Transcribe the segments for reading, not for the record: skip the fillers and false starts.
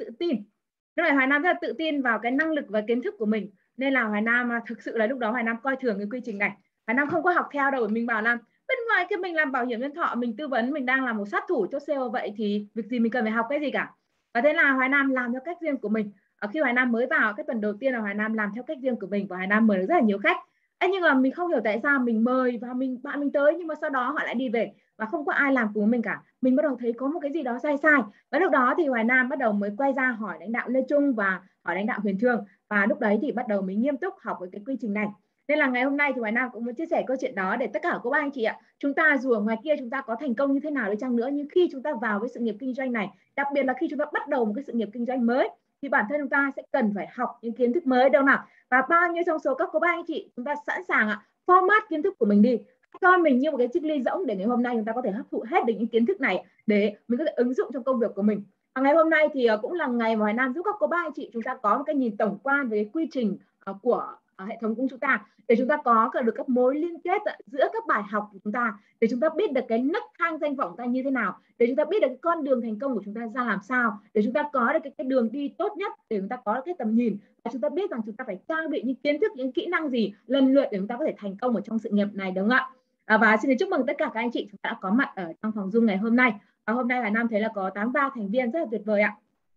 tự tin. Lúc này Hoài Nam rất là tự tin vào cái năng lực và kiến thức của mình, nên là Hoài Nam thực sự là lúc đó Hoài Nam coi thường cái quy trình này. Hoài Nam không có học theo đâu, mình bảo là bên ngoài cái mình làm bảo hiểm nhân thọ, mình tư vấn, mình đang làm một sát thủ cho sale, vậy thì việc gì mình cần phải học cái gì cả. Và thế là Hoài Nam làm theo cách riêng của mình. Khi Hoài Nam mới vào cái tuần đầu tiên là Hoài Nam làm theo cách riêng của mình và Hoài Nam mời được rất là nhiều khách. Nhưng mà mình không hiểu tại sao mình mời và bạn mình tới, nhưng mà sau đó họ lại đi về và không có ai làm cùng với mình cả. Mình bắt đầu thấy có một cái gì đó sai sai, và lúc đó thì Hoài Nam bắt đầu mới quay ra hỏi lãnh đạo Lê Trung và hỏi lãnh đạo Huyền Thương, và lúc đấy thì bắt đầu mình nghiêm túc học với cái quy trình này. Nên là ngày hôm nay thì Hoài Nam cũng muốn chia sẻ câu chuyện đó để tất cả các anh chị ạ, chúng ta dù ở ngoài kia chúng ta có thành công như thế nào đi chăng nữa, nhưng khi chúng ta vào với sự nghiệp kinh doanh này, đặc biệt là khi chúng ta bắt đầu một cái sự nghiệp kinh doanh mới, thì bản thân chúng ta sẽ cần phải học những kiến thức mới đâu nào. Và bao nhiêu trong số các cô bác anh chị chúng ta sẵn sàng format kiến thức của mình đi, coi mình như một cái chiếc ly rỗng để ngày hôm nay chúng ta có thể hấp thụ hết được những kiến thức này để mình có thể ứng dụng trong công việc của mình. Và ngày hôm nay thì cũng là ngày mà Hoài Nam giúp các cô bác anh chị chúng ta có một cái nhìn tổng quan về quy trình của hệ thống của chúng ta, để chúng ta có được các mối liên kết giữa các bài học của chúng ta, để chúng ta biết được cái nấc thang danh vọng ta như thế nào, để chúng ta biết được cái con đường thành công của chúng ta ra làm sao, để chúng ta có được cái đường đi tốt nhất, để chúng ta có được cái tầm nhìn, và chúng ta biết rằng chúng ta phải trang bị những kiến thức, những kỹ năng gì lần lượt để chúng ta có thể thành công ở trong sự nghiệp này, đúng không ạ? Và xin chúc mừng tất cả các anh chị chúng ta đã có mặt ở trong phòng Zoom ngày hôm nay. Và hôm nay Hoài Nam thấy là có 83 thành viên rất là tuyệt vời ạ.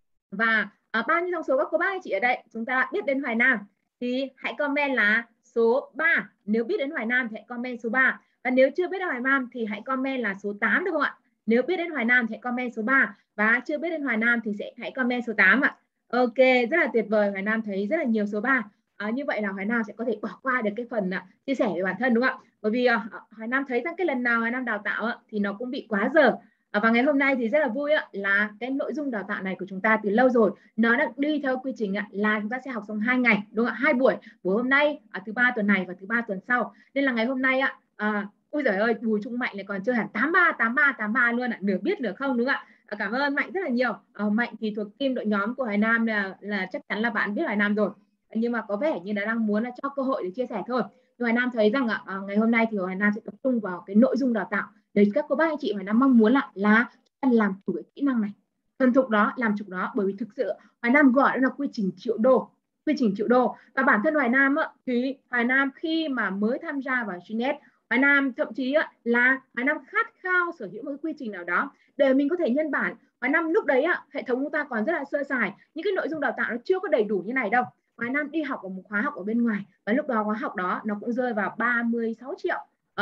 Và bao nhiêu trong số các cô bác anh chị ở đây chúng ta biết đến Hoài Nam thì hãy comment là số 3. Nếu biết đến Hoài Nam thì hãy comment số 3. Và nếu chưa biết đến Hoài Nam thì hãy comment là số 8 được không ạ? Nếu biết đến Hoài Nam thì hãy comment số 3. Và chưa biết đến Hoài Nam thì hãy comment số 8 ạ. Ok, rất là tuyệt vời. Hoài Nam thấy rất là nhiều số 3. Như vậy là Hoài Nam sẽ có thể bỏ qua được cái phần chia sẻ về bản thân, đúng không ạ? Bởi vì Hoài Nam thấy rằng cái lần nào Hoài Nam đào tạo thì nó cũng bị quá giờ. Và ngày hôm nay thì rất là vui là cái nội dung đào tạo này của chúng ta từ lâu rồi nó đã đi theo quy trình là chúng ta sẽ học trong 2 ngày, đúng không ạ? 2 buổi hôm nay, thứ 3 tuần này và thứ 3 tuần sau. Nên là ngày hôm nay ôi giời ơi, Bùi Trung Mạnh lại còn chơi hẳn 83 luôn ạ, nửa biết nửa không, đúng không ạ? Cảm ơn Mạnh rất là nhiều. Mạnh thì thuộc team đội nhóm của Hoài Nam, là chắc chắn là bạn biết Hoài Nam rồi, nhưng mà có vẻ như là đang muốn cho cơ hội để chia sẻ thôi. Hoài Nam thấy rằng ngày hôm nay thì Hoài Nam sẽ tập trung vào cái nội dung đào tạo để các cô bác anh chị Hoài Nam mong muốn là làm chủ cái kỹ năng này, thuần thục đó, làm chủ đó. Bởi vì thực sự Hoài Nam gọi đó là quy trình triệu đô, quy trình triệu đô. Và bản thân Hoài Nam thì Hoài Nam khi mà mới tham gia vào Gnet, Hoài Nam thậm chí là Hoài Nam khát khao sở hữu một cái quy trình nào đó để mình có thể nhân bản. Hoài Nam lúc đấy hệ thống chúng ta còn rất là sơ sài, những cái nội dung đào tạo nó chưa có đầy đủ như này đâu. Hoài Nam đi học ở một khóa học ở bên ngoài, và lúc đó khóa học đó nó cũng rơi vào 36 triệu.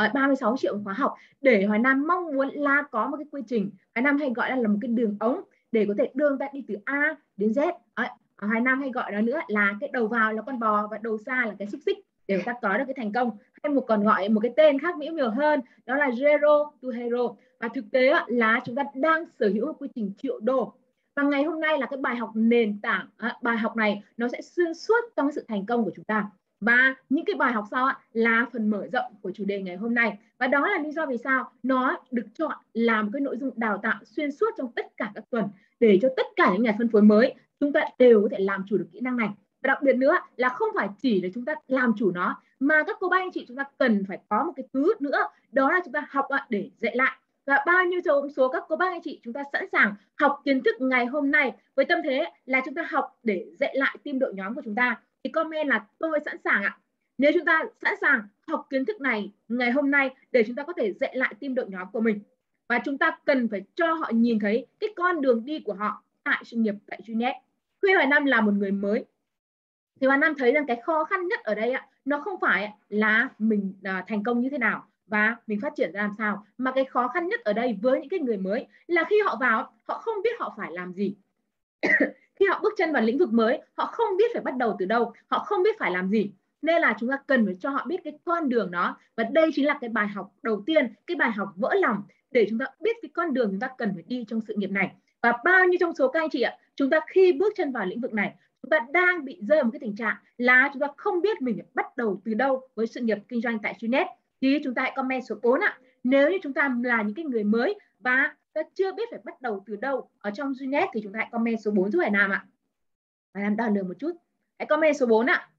36 triệu khóa học để Hoài Nam mong muốn là có một cái quy trình, Hoài Nam hay gọi là một cái đường ống để có thể đưa người ta đi từ A đến Z. Hoài Nam hay gọi đó nữa là cái đầu vào là con bò và đầu ra là cái xúc xích để người ta có được cái thành công, hay còn gọi một cái tên khác mỹ miều hơn đó là Zero to Hero. Và thực tế là chúng ta đang sở hữu một quy trình triệu đô. Và ngày hôm nay là cái bài học nền tảng, bài học này nó sẽ xuyên suốt trong sự thành công của chúng ta. Và những cái bài học sau là phần mở rộng của chủ đề ngày hôm nay. Và đó là lý do vì sao nó được chọn làm cái nội dung đào tạo xuyên suốt trong tất cả các tuần, để cho tất cả những nhà phân phối mới chúng ta đều có thể làm chủ được kỹ năng này. Và đặc biệt nữa là không phải chỉ để chúng ta làm chủ nó, mà các cô bác anh chị chúng ta cần phải có một cái thứ nữa, đó là chúng ta học để dạy lại. Và bao nhiêu số các cô bác anh chị chúng ta sẵn sàng học kiến thức ngày hôm nay với tâm thế là chúng ta học để dạy lại team đội nhóm của chúng ta, thì comment là tôi sẵn sàng ạ. Nếu chúng ta sẵn sàng học kiến thức này ngày hôm nay để chúng ta có thể dạy lại team đội nhóm của mình, và chúng ta cần phải cho họ nhìn thấy cái con đường đi của họ tại sự nghiệp tại Gnet. Khi Hoài Nam là một người mới thì Hoài Nam thấy rằng cái khó khăn nhất ở đây nó không phải là mình thành công như thế nào và mình phát triển ra làm sao, mà cái khó khăn nhất ở đây với những cái người mới là khi họ vào họ không biết họ phải làm gì. Khi họ bước chân vào lĩnh vực mới, họ không biết phải bắt đầu từ đâu, họ không biết phải làm gì. Nên là chúng ta cần phải cho họ biết cái con đường đó. Và đây chính là cái bài học đầu tiên, cái bài học vỡ lòng để chúng ta biết cái con đường chúng ta cần phải đi trong sự nghiệp này. Và bao nhiêu trong số các anh chị chúng ta khi bước chân vào lĩnh vực này, chúng ta đang bị rơi vào một cái tình trạng là chúng ta không biết mình bắt đầu từ đâu với sự nghiệp kinh doanh tại Gnet. Thì chúng ta hãy comment số 4 ạ. Nếu như chúng ta là những cái người mới và ta chưa biết phải bắt đầu từ đâu ở trong Gnet thì chúng ta hãy comment số 4 giúp Hải Nam ạ. Hải Nam đo lường một chút. Hãy comment số 4 ạ.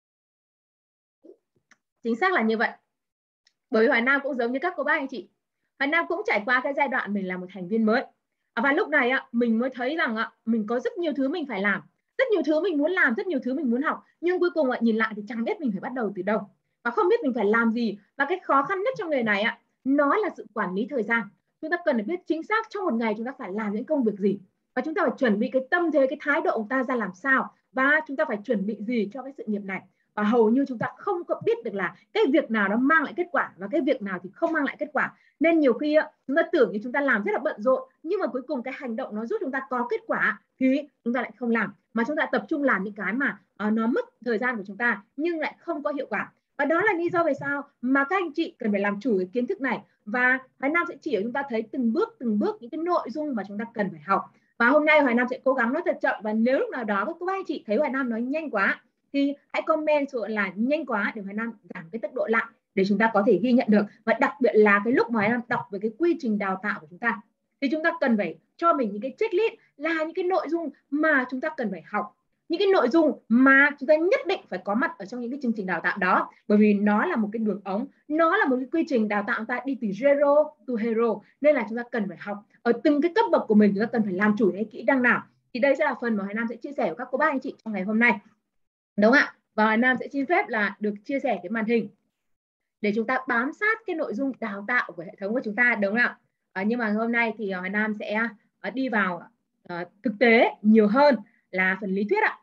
Chính xác là như vậy. Bởi vì Hoài Nam cũng giống như các cô bác anh chị. Hoài Nam cũng trải qua cái giai đoạn mình là một thành viên mới. Và lúc này mình mới thấy rằng mình có rất nhiều thứ mình phải làm, rất nhiều thứ mình muốn làm, rất nhiều thứ mình muốn học, nhưng cuối cùng nhìn lại thì chẳng biết mình phải bắt đầu từ đâu và không biết mình phải làm gì. Và cái khó khăn nhất trong nghề này nó là sự quản lý thời gian. Chúng ta cần phải biết chính xác trong một ngày chúng ta phải làm những công việc gì, và chúng ta phải chuẩn bị cái tâm thế, cái thái độ của chúng ta ra làm sao, và chúng ta phải chuẩn bị gì cho cái sự nghiệp này. Và hầu như chúng ta không có biết được là cái việc nào nó mang lại kết quả và cái việc nào thì không mang lại kết quả. Nên nhiều khi chúng ta tưởng như chúng ta làm rất là bận rộn, nhưng mà cuối cùng cái hành động nó giúp chúng ta có kết quả thì chúng ta lại không làm, mà chúng ta tập trung làm những cái mà nó mất thời gian của chúng ta nhưng lại không có hiệu quả. Và đó là lý do về sao mà các anh chị cần phải làm chủ cái kiến thức này. Và Hoài Nam sẽ chỉ cho chúng ta thấy từng bước những cái nội dung mà chúng ta cần phải học. Và hôm nay Hoài Nam sẽ cố gắng nói thật chậm, và nếu lúc nào đó các anh chị thấy Hoài Nam nói nhanh quá thì hãy comment số là nhanh quá để Hoài Nam giảm cái tốc độ lại để chúng ta có thể ghi nhận được. Và đặc biệt là cái lúc mà Hoài Nam đọc về cái quy trình đào tạo của chúng ta thì chúng ta cần phải cho mình những cái checklist là những cái nội dung mà chúng ta cần phải học, những cái nội dung mà chúng ta nhất định phải có mặt ở trong những cái chương trình đào tạo đó, bởi vì nó là một cái đường ống, nó là một cái quy trình đào tạo chúng ta đi từ zero to hero, nên là chúng ta cần phải học ở từng cái cấp bậc của mình. Chúng ta cần phải làm chủ những kỹ năng nào. Thì đây sẽ là phần mà Hoài Nam sẽ chia sẻ với các cô bác anh chị trong ngày hôm nay, đúng không ạ? Và Hoài Nam sẽ xin phép là được chia sẻ cái màn hình để chúng ta bám sát cái nội dung đào tạo của hệ thống của chúng ta, đúng không ạ? Nhưng mà hôm nay thì Hoài Nam sẽ đi vào thực tế nhiều hơn là phần lý thuyết ạ.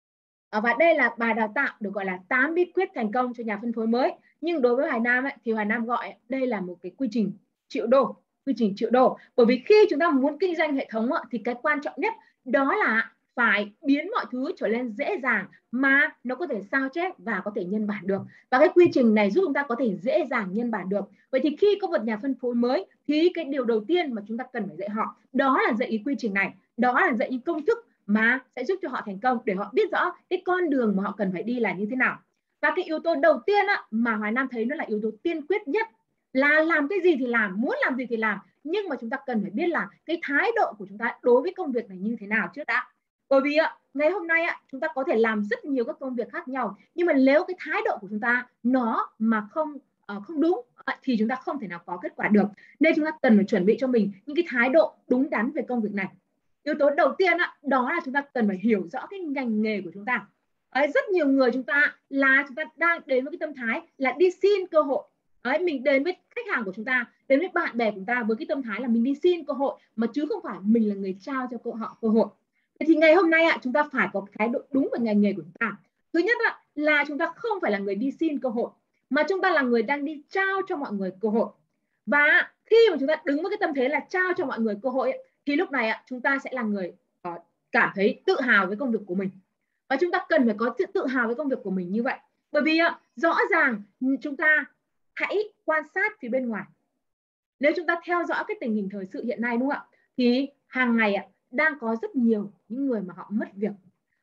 Và đây là bài đào tạo được gọi là 8 bí quyết thành công cho nhà phân phối mới. Nhưng đối với Hoài Nam thì Hoài Nam gọi đây là một cái quy trình triệu đô, quy trình triệu đô. Bởi vì khi chúng ta muốn kinh doanh hệ thống thì cái quan trọng nhất đó là phải biến mọi thứ trở nên dễ dàng mà nó có thể sao chép và có thể nhân bản được. Và cái quy trình này giúp chúng ta có thể dễ dàng nhân bản được. Vậy thì khi có một nhà phân phối mới thì cái điều đầu tiên mà chúng ta cần phải dạy họ đó là dạy quy trình này, đó là dạy những công thức mà sẽ giúp cho họ thành công, để họ biết rõ cái con đường mà họ cần phải đi là như thế nào. Và cái yếu tố đầu tiên mà Hoài Nam thấy nó là yếu tố tiên quyết nhất là làm cái gì thì làm, muốn làm gì thì làm, nhưng mà chúng ta cần phải biết là cái thái độ của chúng ta đối với công việc này như thế nào trước đã. Bởi vì ngày hôm nay chúng ta có thể làm rất nhiều các công việc khác nhau, nhưng mà nếu cái thái độ của chúng ta nó mà không đúng thì chúng ta không thể nào có kết quả được. Nên chúng ta cần phải chuẩn bị cho mình những cái thái độ đúng đắn về công việc này. Yếu tố đầu tiên đó là chúng ta cần phải hiểu rõ cái ngành nghề của chúng ta. Rất nhiều người chúng ta đang đến với cái tâm thái là đi xin cơ hội. Mình đến với khách hàng của chúng ta, đến với bạn bè của chúng ta với cái tâm thái là mình đi xin cơ hội, mà chứ không phải mình là người trao cho họ cơ hội. Thì ngày hôm nay chúng ta phải có thái độ đúng về ngành nghề của chúng ta. Thứ nhất là chúng ta không phải là người đi xin cơ hội, mà chúng ta là người đang đi trao cho mọi người cơ hội. Và khi mà chúng ta đứng với cái tâm thế là trao cho mọi người cơ hội thì lúc này chúng ta sẽ là người cảm thấy tự hào với công việc của mình. Và chúng ta cần phải có sự tự hào với công việc của mình như vậy. Bởi vì rõ ràng chúng ta hãy quan sát phía bên ngoài. Nếu chúng ta theo dõi cái tình hình thời sự hiện nay, đúng không ạ, thì hàng ngày đang có rất nhiều những người mà họ mất việc.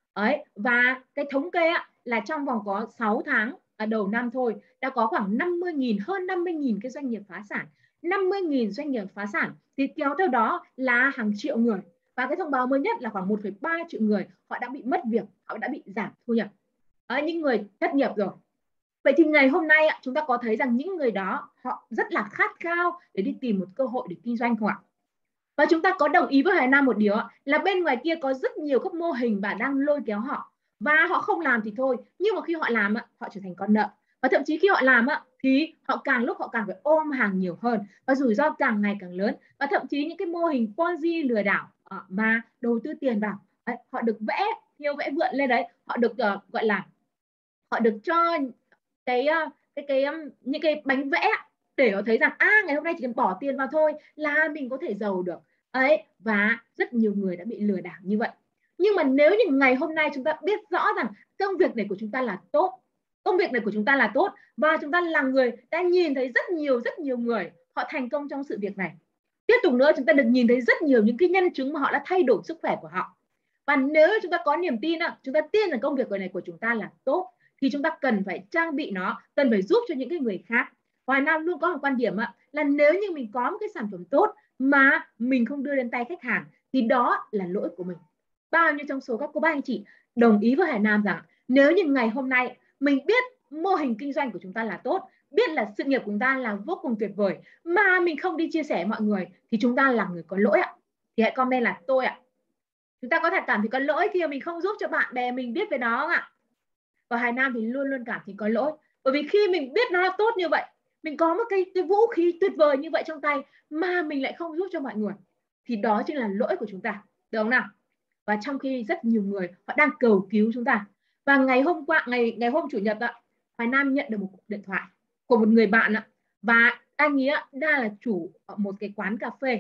Và cái thống kê là trong vòng có 6 tháng đầu năm thôi đã có khoảng hơn 50.000 cái doanh nghiệp phá sản. 50.000 doanh nghiệp phá sản thì kéo theo đó là hàng triệu người. Và cái thông báo mới nhất là khoảng 1,3 triệu người họ đã bị mất việc, họ đã bị giảm thu nhập. Những người thất nghiệp rồi. Vậy thì ngày hôm nay chúng ta có thấy rằng những người đó họ rất là khát khao để đi tìm một cơ hội để kinh doanh không ạ? Và chúng ta có đồng ý với Hoài Nam một điều là bên ngoài kia có rất nhiều các mô hình và đang lôi kéo họ, và họ không làm thì thôi, nhưng mà khi họ làm họ trở thành con nợ. Và thậm chí khi họ làm thì họ càng lúc họ càng phải ôm hàng nhiều hơn và rủi ro càng ngày càng lớn. Và thậm chí những cái mô hình Ponzi lừa đảo mà đầu tư tiền vào, họ được vẽ thiêu vẽ vượn lên đấy, họ được gọi là họ được cho những cái bánh vẽ để họ thấy rằng ngày hôm nay chỉ cần bỏ tiền vào thôi là mình có thể giàu được. Và rất nhiều người đã bị lừa đảo như vậy. Nhưng mà nếu như ngày hôm nay chúng ta biết rõ rằng công việc này của chúng ta là tốt, công việc này của chúng ta là tốt, và chúng ta là người đã nhìn thấy rất nhiều người họ thành công trong sự việc này. Tiếp tục nữa, chúng ta được nhìn thấy rất nhiều những cái nhân chứng mà họ đã thay đổi sức khỏe của họ. Và nếu chúng ta có niềm tin, chúng ta tin rằng công việc này của chúng ta là tốt, thì chúng ta cần phải trang bị nó, cần phải giúp cho những cái người khác. Hoài Nam luôn có một quan điểm là nếu như mình có một cái sản phẩm tốt mà mình không đưa đến tay khách hàng thì đó là lỗi của mình. Bao nhiêu trong số các cô bác anh chị đồng ý với Hoài Nam rằng nếu như ngày hôm nay mình biết mô hình kinh doanh của chúng ta là tốt, biết là sự nghiệp của chúng ta là vô cùng tuyệt vời mà mình không đi chia sẻ với mọi người thì chúng ta là người có lỗi ạ. Thì hãy comment là tôi ạ. Chúng ta có thể cảm thấy có lỗi khi mà mình không giúp cho bạn bè mình biết về nó không ạ? Và Hoài Nam thì luôn luôn cảm thấy có lỗi, bởi vì khi mình biết nó là tốt như vậy, mình có một cái vũ khí tuyệt vời như vậy trong tay mà mình lại không giúp cho mọi người, thì đó chính là lỗi của chúng ta, được không nào? Và trong khi rất nhiều người họ đang cầu cứu chúng ta. Và ngày hôm qua, ngày hôm chủ nhật ạ, Hoài Nam nhận được một cuộc điện thoại của một người bạn ạ, và anh ấy đang là chủ ở một cái quán cà phê.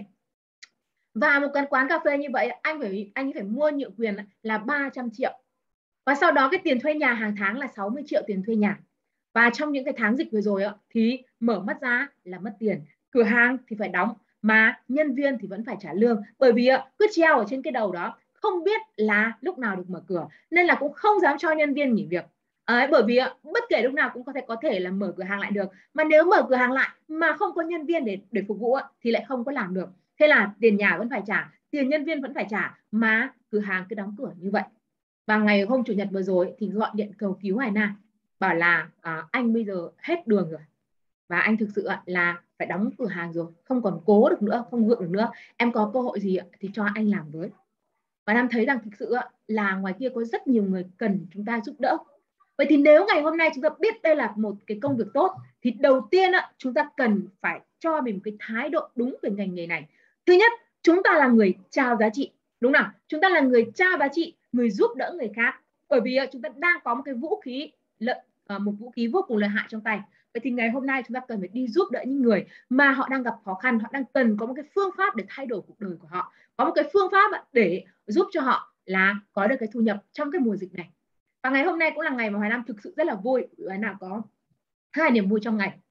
Và một cái quán cà phê như vậy anh ấy phải mua nhượng quyền là 300 triệu. Và sau đó cái tiền thuê nhà hàng tháng là 60 triệu tiền thuê nhà. Và trong những cái tháng dịch vừa rồi thì mở mắt ra là mất tiền, cửa hàng thì phải đóng, mà nhân viên thì vẫn phải trả lương, bởi vì cứ treo ở trên cái đầu đó, không biết là lúc nào được mở cửa, nên là cũng không dám cho nhân viên nghỉ việc. Bởi vì bất kể lúc nào cũng có thể là mở cửa hàng lại được, mà nếu mở cửa hàng lại mà không có nhân viên để phục vụ thì lại không có làm được. Thế là tiền nhà vẫn phải trả, tiền nhân viên vẫn phải trả, mà cửa hàng cứ đóng cửa như vậy. Và ngày hôm chủ nhật vừa rồi thì gọi điện cầu cứu Hoài Nam, bảo là anh bây giờ hết đường rồi và anh thực sự là phải đóng cửa hàng rồi, không còn cố được nữa, không gượng được nữa, em có cơ hội gì thì cho anh làm với. Và Nam thấy rằng thực sự là ngoài kia có rất nhiều người cần chúng ta giúp đỡ. Vậy thì nếu ngày hôm nay chúng ta biết đây là một cái công việc tốt, thì đầu tiên chúng ta cần phải cho mình một cái thái độ đúng về ngành nghề này. Thứ nhất, chúng ta là người trao giá trị, đúng nào? Chúng ta là người trao giá trị, người giúp đỡ người khác, bởi vì chúng ta đang có một cái vũ khí một vũ khí vô cùng lợi hại trong tay. Vậy thì ngày hôm nay chúng ta cần phải đi giúp đỡ những người mà họ đang gặp khó khăn, họ đang cần có một cái phương pháp để thay đổi cuộc đời của họ, có một cái phương pháp để giúp cho họ là có được cái thu nhập trong cái mùa dịch này. Và ngày hôm nay cũng là ngày mà Hoài Nam thực sự rất là vui. Hoài Nam có hai niềm vui trong ngày.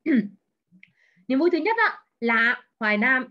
Niềm vui thứ nhất là Hoài Nam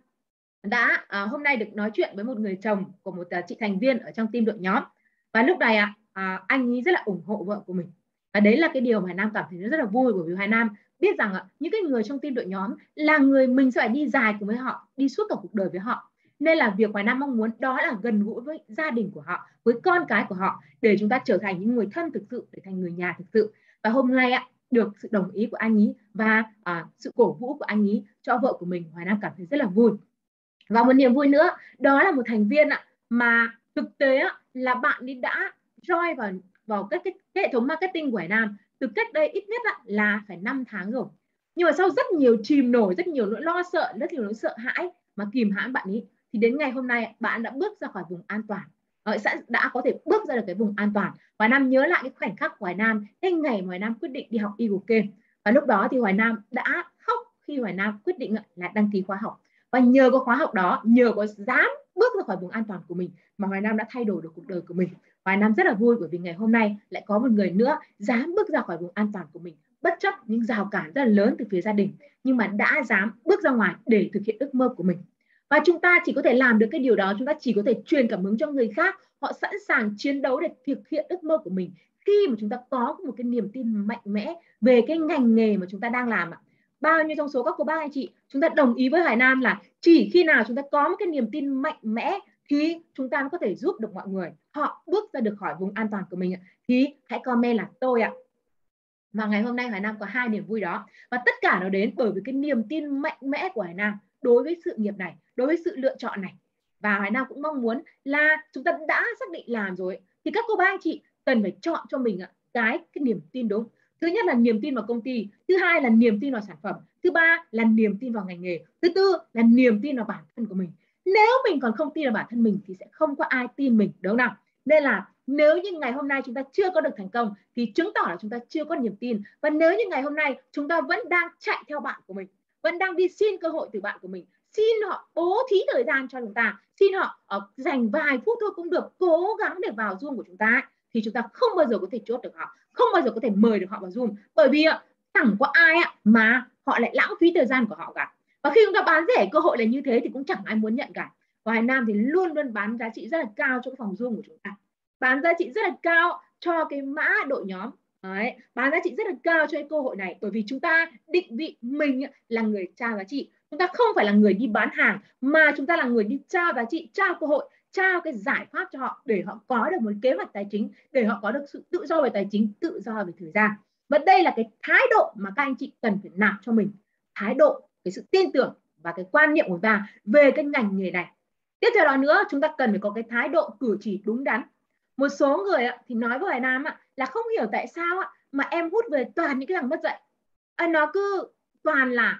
đã hôm nay được nói chuyện với một người chồng của một chị thành viên ở trong team đội nhóm, và lúc này anh ấy rất là ủng hộ vợ của mình, và đấy là cái điều mà Hoài Nam cảm thấy rất là vui, bởi vì Hoài Nam biết rằng những cái người trong team đội nhóm là người mình sẽ phải đi dài cùng với họ, đi suốt cả cuộc đời với họ, nên là việc Hoài Nam mong muốn đó là gần gũi với gia đình của họ, với con cái của họ, để chúng ta trở thành những người thân thực sự, để thành người nhà thực sự. Và hôm nay được sự đồng ý của anh ấy và sự cổ vũ của anh ấy cho vợ của mình, Hoài Nam cảm thấy rất là vui. Và một niềm vui nữa đó là một thành viên mà thực tế là bạn ấy đã join vào cái hệ thống marketing của Hoài Nam từ cách đây ít nhất là phải 5 tháng rồi. Nhưng mà sau rất nhiều chìm nổi, rất nhiều nỗi lo sợ, rất nhiều nỗi sợ hãi mà kìm hãm bạn ấy, thì đến ngày hôm nay bạn đã bước ra khỏi vùng an toàn, đã có thể bước ra được cái vùng an toàn. Hoài Nam nhớ lại cái khoảnh khắc Hoài Nam cái ngày mà Hoài Nam quyết định đi học Eagle Game, và lúc đó thì Hoài Nam đã khóc khi Hoài Nam quyết định là đăng ký khóa học. Và nhờ có khóa học đó, nhờ có dám bước ra khỏi vùng an toàn của mình mà Hoài Nam đã thay đổi được cuộc đời của mình. Hoài Nam rất là vui bởi vì ngày hôm nay lại có một người nữa dám bước ra khỏi vùng an toàn của mình, bất chấp những rào cản rất là lớn từ phía gia đình, nhưng mà đã dám bước ra ngoài để thực hiện ước mơ của mình. Và chúng ta chỉ có thể làm được cái điều đó, chúng ta chỉ có thể truyền cảm hứng cho người khác, họ sẵn sàng chiến đấu để thực hiện ước mơ của mình khi mà chúng ta có một cái niềm tin mạnh mẽ về cái ngành nghề mà chúng ta đang làm. Bao nhiêu trong số các cô bác anh chị chúng ta đồng ý với Hoài Nam là chỉ khi nào chúng ta có một cái niềm tin mạnh mẽ thì chúng ta có thể giúp được mọi người họ bước ra được khỏi vùng an toàn của mình, thì hãy comment là tôi ạ. Và ngày hôm nay Hoài Nam có hai niềm vui đó, và tất cả nó đến bởi vì cái niềm tin mạnh mẽ của Hoài Nam đối với sự nghiệp này, đối với sự lựa chọn này. Và Hoài Nam cũng mong muốn là chúng ta đã xác định làm rồi thì các cô bác anh chị cần phải chọn cho mình cái niềm tin đúng. Thứ nhất là niềm tin vào công ty, thứ hai là niềm tin vào sản phẩm, thứ ba là niềm tin vào ngành nghề, thứ tư là niềm tin vào bản thân của mình. Nếu mình còn không tin vào bản thân mình thì sẽ không có ai tin mình, đúng không nào? Nên là nếu như ngày hôm nay chúng ta chưa có được thành công thì chứng tỏ là chúng ta chưa có niềm tin. Và nếu như ngày hôm nay chúng ta vẫn đang chạy theo bạn của mình, vẫn đang đi xin cơ hội từ bạn của mình, xin họ bố thí thời gian cho chúng ta, xin họ dành vài phút thôi cũng được, cố gắng để vào Zoom của chúng ta, thì chúng ta không bao giờ có thể chốt được họ, không bao giờ có thể mời được họ vào Zoom, bởi vì chẳng có ai mà họ lại lãng phí thời gian của họ cả. Và khi chúng ta bán rẻ cơ hội là như thế thì cũng chẳng ai muốn nhận cả. Và Hoài Nam thì luôn luôn bán giá trị rất là cao cho cái phòng Zoom của chúng ta, bán giá trị rất là cao cho cái mã đội nhóm. Đấy, bán giá trị rất là cao cho cái cơ hội này, bởi vì chúng ta định vị mình là người trao giá trị, chúng ta không phải là người đi bán hàng, mà chúng ta là người đi trao giá trị, trao cơ hội, trao cái giải pháp cho họ để họ có được một kế hoạch tài chính, để họ có được sự tự do về tài chính, tự do về thời gian. Và đây là cái thái độ mà các anh chị cần phải nạp cho mình, thái độ, cái sự tin tưởng và cái quan niệm của ta về cái ngành nghề này. Tiếp theo đó nữa, chúng ta cần phải có cái thái độ cử chỉ đúng đắn. Một số người thì nói với Hoài Nam là không hiểu tại sao mà em hút về toàn những cái thằng mất dạy. Nó cứ toàn là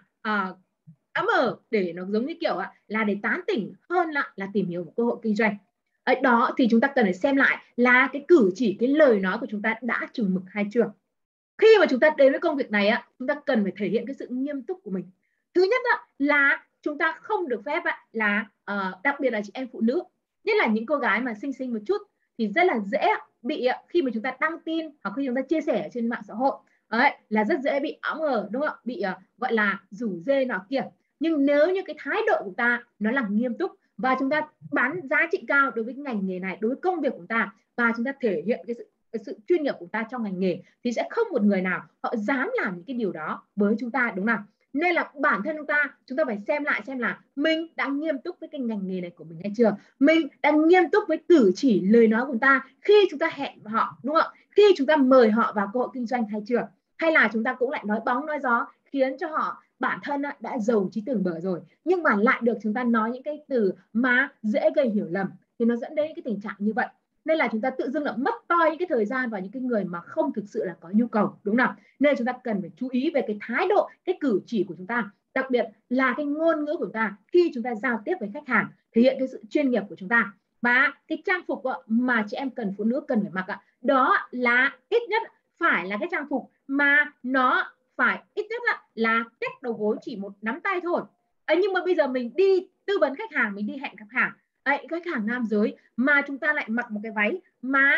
ấm để nó giống như kiểu là để tán tỉnh hơn là tìm hiểu một cơ hội kinh doanh. Đó thì chúng ta cần phải xem lại là cái cử chỉ, cái lời nói của chúng ta đã chừng mực hay chưa. Khi mà chúng ta đến với công việc này chúng ta cần phải thể hiện cái sự nghiêm túc của mình. Thứ nhất là chúng ta không được phép là đặc biệt là chị em phụ nữ, nhất là những cô gái mà xinh xinh một chút thì rất là dễ bị khi mà chúng ta đăng tin hoặc khi chúng ta chia sẻ trên mạng xã hội là rất dễ bị óng đúng không? Bị gọi là rủ dê nọ kia. Nhưng nếu như cái thái độ của ta nó là nghiêm túc và chúng ta bán giá trị cao đối với ngành nghề này, đối với công việc của ta, và chúng ta thể hiện cái sự chuyên nghiệp của ta trong ngành nghề, thì sẽ không một người nào họ dám làm những cái điều đó với chúng ta, đúng không? Nên là bản thân chúng ta phải xem lại xem là mình đã nghiêm túc với cái ngành nghề này của mình hay chưa, mình đang nghiêm túc với cử chỉ lời nói của ta khi chúng ta hẹn họ, đúng không? Khi chúng ta mời họ vào cơ hội kinh doanh hay chưa, hay là chúng ta cũng lại nói bóng nói gió khiến cho họ bản thân đã giàu trí tưởng bở rồi nhưng mà lại được chúng ta nói những cái từ mà dễ gây hiểu lầm, thì nó dẫn đến cái tình trạng như vậy. Nên là chúng ta tự dưng là mất toi những cái thời gian vào những cái người mà không thực sự là có nhu cầu, đúng không? Nên chúng ta cần phải chú ý về cái thái độ, cái cử chỉ của chúng ta, đặc biệt là cái ngôn ngữ của chúng ta khi chúng ta giao tiếp với khách hàng, thể hiện cái sự chuyên nghiệp của chúng ta. Và cái trang phục mà chị em phụ nữ cần phải mặc đó là ít nhất phải là cái trang phục mà nó phải ít nhất là cách đầu gối chỉ một nắm tay thôi. Nhưng mà bây giờ mình đi tư vấn khách hàng, mình đi hẹn khách hàng khách hàng nam giới mà chúng ta lại mặc một cái váy mà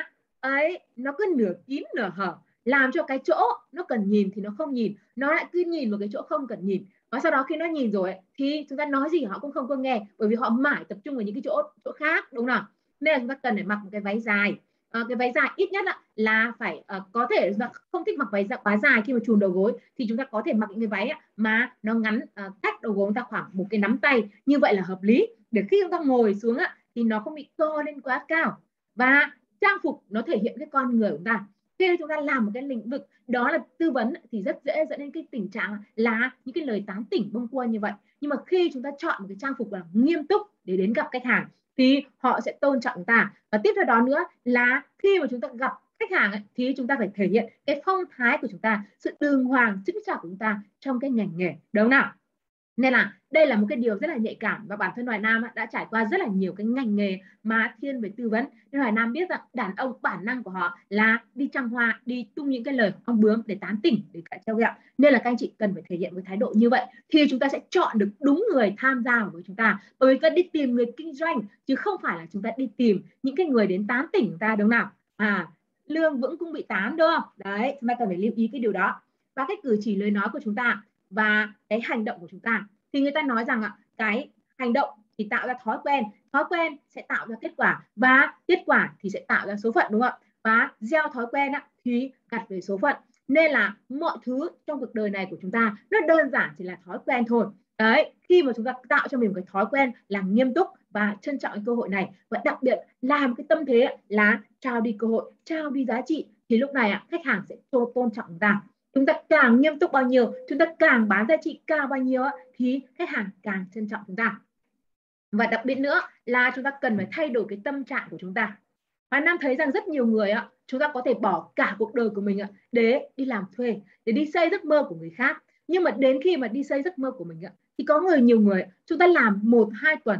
nó cứ nửa kín nửa hở, làm cho cái chỗ nó cần nhìn thì nó không nhìn, nó lại cứ nhìn vào cái chỗ không cần nhìn, và sau đó khi nó nhìn rồi thì chúng ta nói gì họ cũng không có nghe, bởi vì họ mãi tập trung vào những cái chỗ khác, đúng không? Nên là chúng ta cần phải mặc một cái váy dài. Cái váy dài ít nhất là phải có thể không thích mặc váy quá dài khi mà chùm đầu gối thì chúng ta có thể mặc những cái váy mà nó ngắn, cách đầu gối chúng ta khoảng một cái nắm tay, như vậy là hợp lý, để khi chúng ta ngồi xuống thì nó không bị co lên quá cao. Và trang phục nó thể hiện cái con người của chúng ta. Khi chúng ta làm một cái lĩnh vực đó là tư vấn thì rất dễ dẫn đến cái tình trạng là những cái lời tán tỉnh bâng quơ như vậy. Nhưng mà khi chúng ta chọn một cái trang phục là nghiêm túc để đến gặp khách hàng thì họ sẽ tôn trọng chúng ta. Và tiếp theo đó nữa là khi mà chúng ta gặp khách hàng thì chúng ta phải thể hiện cái phong thái của chúng ta, sự đường hoàng chững chạc của chúng ta trong cái ngành nghề, đúng không nào? Nên là đây là một cái điều rất là nhạy cảm, và bản thân Hoài Nam đã trải qua rất là nhiều cái ngành nghề mà thiên về tư vấn, nên Hoài Nam biết rằng đàn ông bản năng của họ là đi trăng hoa, đi tung những cái lời ong bướm để tán tỉnh, để treo ghẹo. Nên là các anh chị cần phải thể hiện với thái độ như vậy thì chúng ta sẽ chọn được đúng người tham gia với chúng ta, bởi vì ta đi tìm người kinh doanh chứ không phải là chúng ta đi tìm những cái người đến tán tỉnh chúng ta, đúng nào? Lương vững cũng bị tán, đúng không? Đấy, chúng ta cần phải lưu ý cái điều đó. Và cái cử chỉ lời nói của chúng ta và cái hành động của chúng ta, thì người ta nói rằng cái hành động thì tạo ra thói quen sẽ tạo ra kết quả, và kết quả thì sẽ tạo ra số phận, đúng không ạ? Và gieo thói quen thì gặt về số phận. Nên là mọi thứ trong cuộc đời này của chúng ta nó đơn giản chỉ là thói quen thôi. Đấy, khi mà chúng ta tạo cho mình một cái thói quen là nghiêm túc và trân trọng cái cơ hội này, và đặc biệt làm cái tâm thế là trao đi cơ hội, trao đi giá trị, thì lúc này khách hàng sẽ tôn trọng chúng ta. Chúng ta càng nghiêm túc bao nhiêu, chúng ta càng bán giá trị cao bao nhiêu thì khách hàng càng trân trọng chúng ta. Và đặc biệt nữa là chúng ta cần phải thay đổi cái tâm trạng của chúng ta. Hoài Nam thấy rằng rất nhiều người chúng ta có thể bỏ cả cuộc đời của mình để đi làm thuê, để đi xây giấc mơ của người khác. Nhưng mà đến khi mà đi xây giấc mơ của mình thì có nhiều người chúng ta làm 1-2 tuần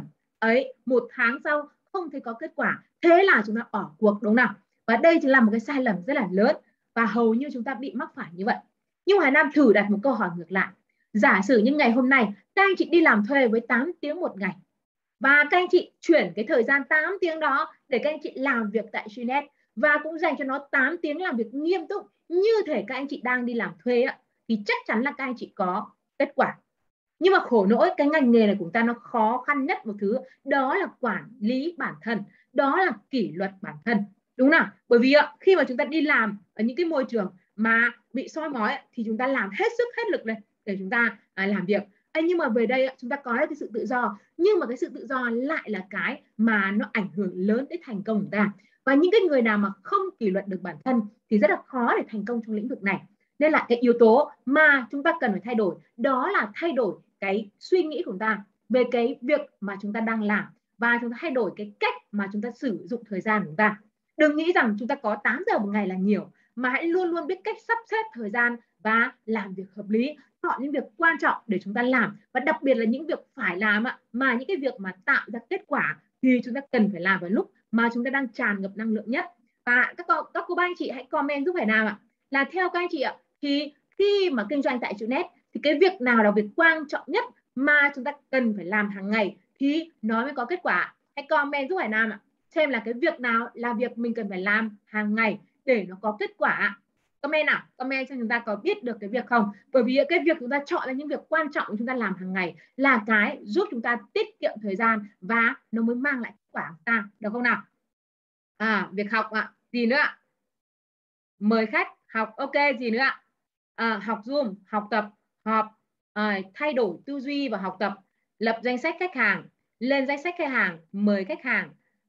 một tháng sau không thấy có kết quả, thế là chúng ta bỏ cuộc, đúng không nào? Và đây chính là một cái sai lầm rất là lớn, và hầu như chúng ta bị mắc phải như vậy. Nhưng Hoài Nam thử đặt một câu hỏi ngược lại. Giả sử như ngày hôm nay các anh chị đi làm thuê với 8 tiếng một ngày, và các anh chị chuyển cái thời gian 8 tiếng đó để các anh chị làm việc tại Gnet, và cũng dành cho nó 8 tiếng làm việc nghiêm túc như thể các anh chị đang đi làm thuê thì chắc chắn là các anh chị có kết quả. Nhưng mà khổ nỗi cái ngành nghề này của chúng ta nó khó khăn nhất một thứ, đó là quản lý bản thân, đó là kỷ luật bản thân, đúng nào? Bởi vì khi mà chúng ta đi làm ở những cái môi trường mà bị soi mói thì chúng ta làm hết sức hết lực lên để chúng ta làm việc. Nhưng mà về đây chúng ta có cái sự tự do, nhưng mà cái sự tự do lại là cái mà nó ảnh hưởng lớn đến thành công của ta. Và những cái người nào mà không kỷ luật được bản thân thì rất là khó để thành công trong lĩnh vực này. Nên là cái yếu tố mà chúng ta cần phải thay đổi đó là thay đổi cái suy nghĩ của chúng ta về cái việc mà chúng ta đang làm, và chúng ta thay đổi cái cách mà chúng ta sử dụng thời gian của chúng ta. Đừng nghĩ rằng chúng ta có 8 giờ một ngày là nhiều, mà hãy luôn luôn biết cách sắp xếp thời gian và làm việc hợp lý, chọn những việc quan trọng để chúng ta làm, và đặc biệt là những việc phải làm mà những cái việc mà tạo ra kết quả thì chúng ta cần phải làm vào lúc mà chúng ta đang tràn ngập năng lượng nhất. Và các cô bác anh chị hãy comment giúp Hải Nam ạ, là theo các anh chị ạ, thì khi mà kinh doanh tại chữ net thì cái việc nào là việc quan trọng nhất mà chúng ta cần phải làm hàng ngày thì nó mới có kết quả? Hãy comment giúp Hải Nam ạ, xem là cái việc nào là việc mình cần phải làm hàng ngày để nó có kết quả. Comment nào, comment cho chúng ta có biết được cái việc không? Bởi vì cái việc chúng ta chọn ra những việc quan trọng chúng ta làm hàng ngày là cái giúp chúng ta tiết kiệm thời gian và nó mới mang lại kết quả của ta, được không nào? Việc học ạ. Gì nữa ạ? Mời khách học, ok, gì nữa ạ? Học Zoom, học tập, họp, thay đổi tư duy và học tập, lập danh sách khách hàng, lên danh sách khách hàng, mời khách hàng,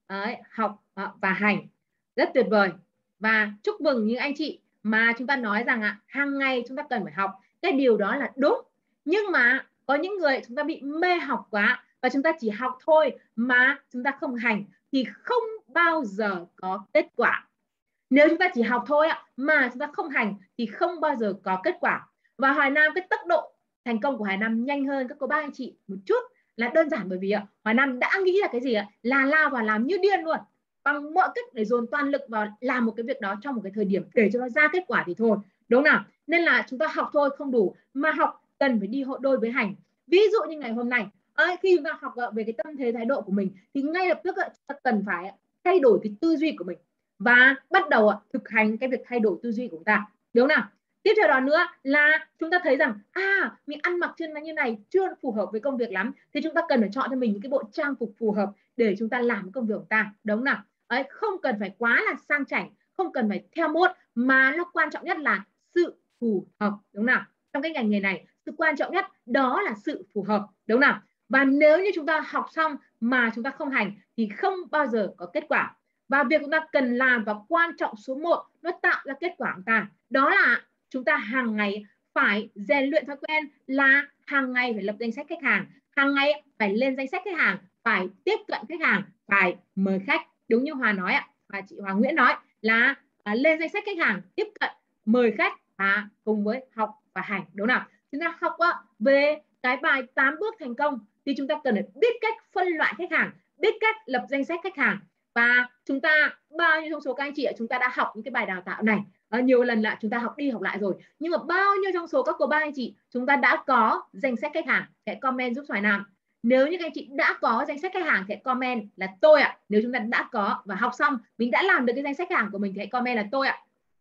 học và hành. Rất tuyệt vời. Và chúc mừng những anh chị mà chúng ta nói rằng hàng ngày chúng ta cần phải học. Cái điều đó là đúng. Nhưng mà có những người chúng ta bị mê học quá và chúng ta chỉ học thôi mà chúng ta không hành thì không bao giờ có kết quả. Nếu chúng ta chỉ học thôi mà chúng ta không hành thì không bao giờ có kết quả. Và Hoài Nam, cái tốc độ thành công của Hoài Nam nhanh hơn các cô bác anh chị một chút, là đơn giản bởi vì Hoài Nam đã nghĩ là cái gì là lao vào làm như điên luôn, bằng mọi cách để dồn toàn lực vào làm một cái việc đó trong một cái thời điểm để cho nó ra kết quả thì thôi, đúng không nào? Nên là chúng ta học thôi không đủ, mà học cần phải đi hộ đôi với hành. Ví dụ như ngày hôm nay khi chúng ta học về cái tâm thế thái độ của mình thì ngay lập tức chúng ta cần phải thay đổi cái tư duy của mình và bắt đầu thực hành cái việc thay đổi tư duy của chúng ta, đúng nào? Tiếp theo đó nữa là chúng ta thấy rằng mình ăn mặc trên như này chưa phù hợp với công việc lắm, thì chúng ta cần phải chọn cho mình những cái bộ trang phục phù hợp để chúng ta làm công việc của ta, đúng nào? Không cần phải quá là sang chảnh, không cần phải theo mốt, mà nó quan trọng nhất là sự phù hợp, đúng nào? Trong cái ngành nghề này, sự quan trọng nhất đó là sự phù hợp, đúng nào? Và nếu như chúng ta học xong mà chúng ta không hành thì không bao giờ có kết quả. Và việc chúng ta cần làm và quan trọng số 1 nó tạo ra kết quả của ta, đó là chúng ta hàng ngày phải rèn luyện thói quen là hàng ngày phải lập danh sách khách hàng, hàng ngày phải lên danh sách khách hàng, phải tiếp cận khách hàng, phải mời khách. Đúng như Hòa nói và chị Hoàng Nguyễn nói là lên danh sách khách hàng, tiếp cận, mời khách và cùng với học và hành, đúng nào? Chúng ta học về cái bài 8 bước thành công thì chúng ta cần phải biết cách phân loại khách hàng, biết cách lập danh sách khách hàng. Và chúng ta, bao nhiêu trong số các anh chị chúng ta đã học những cái bài đào tạo này nhiều lần lại, chúng ta học đi học lại rồi, nhưng mà bao nhiêu trong số các cô bác anh chị chúng ta đã có danh sách khách hàng? Hãy comment giúp Hoài Nam. Nếu như các anh chị đã có danh sách khách hàng thì hãy comment là tôi Nếu chúng ta đã có và học xong mình đã làm được cái danh sách khách hàng của mình thì hãy comment là tôi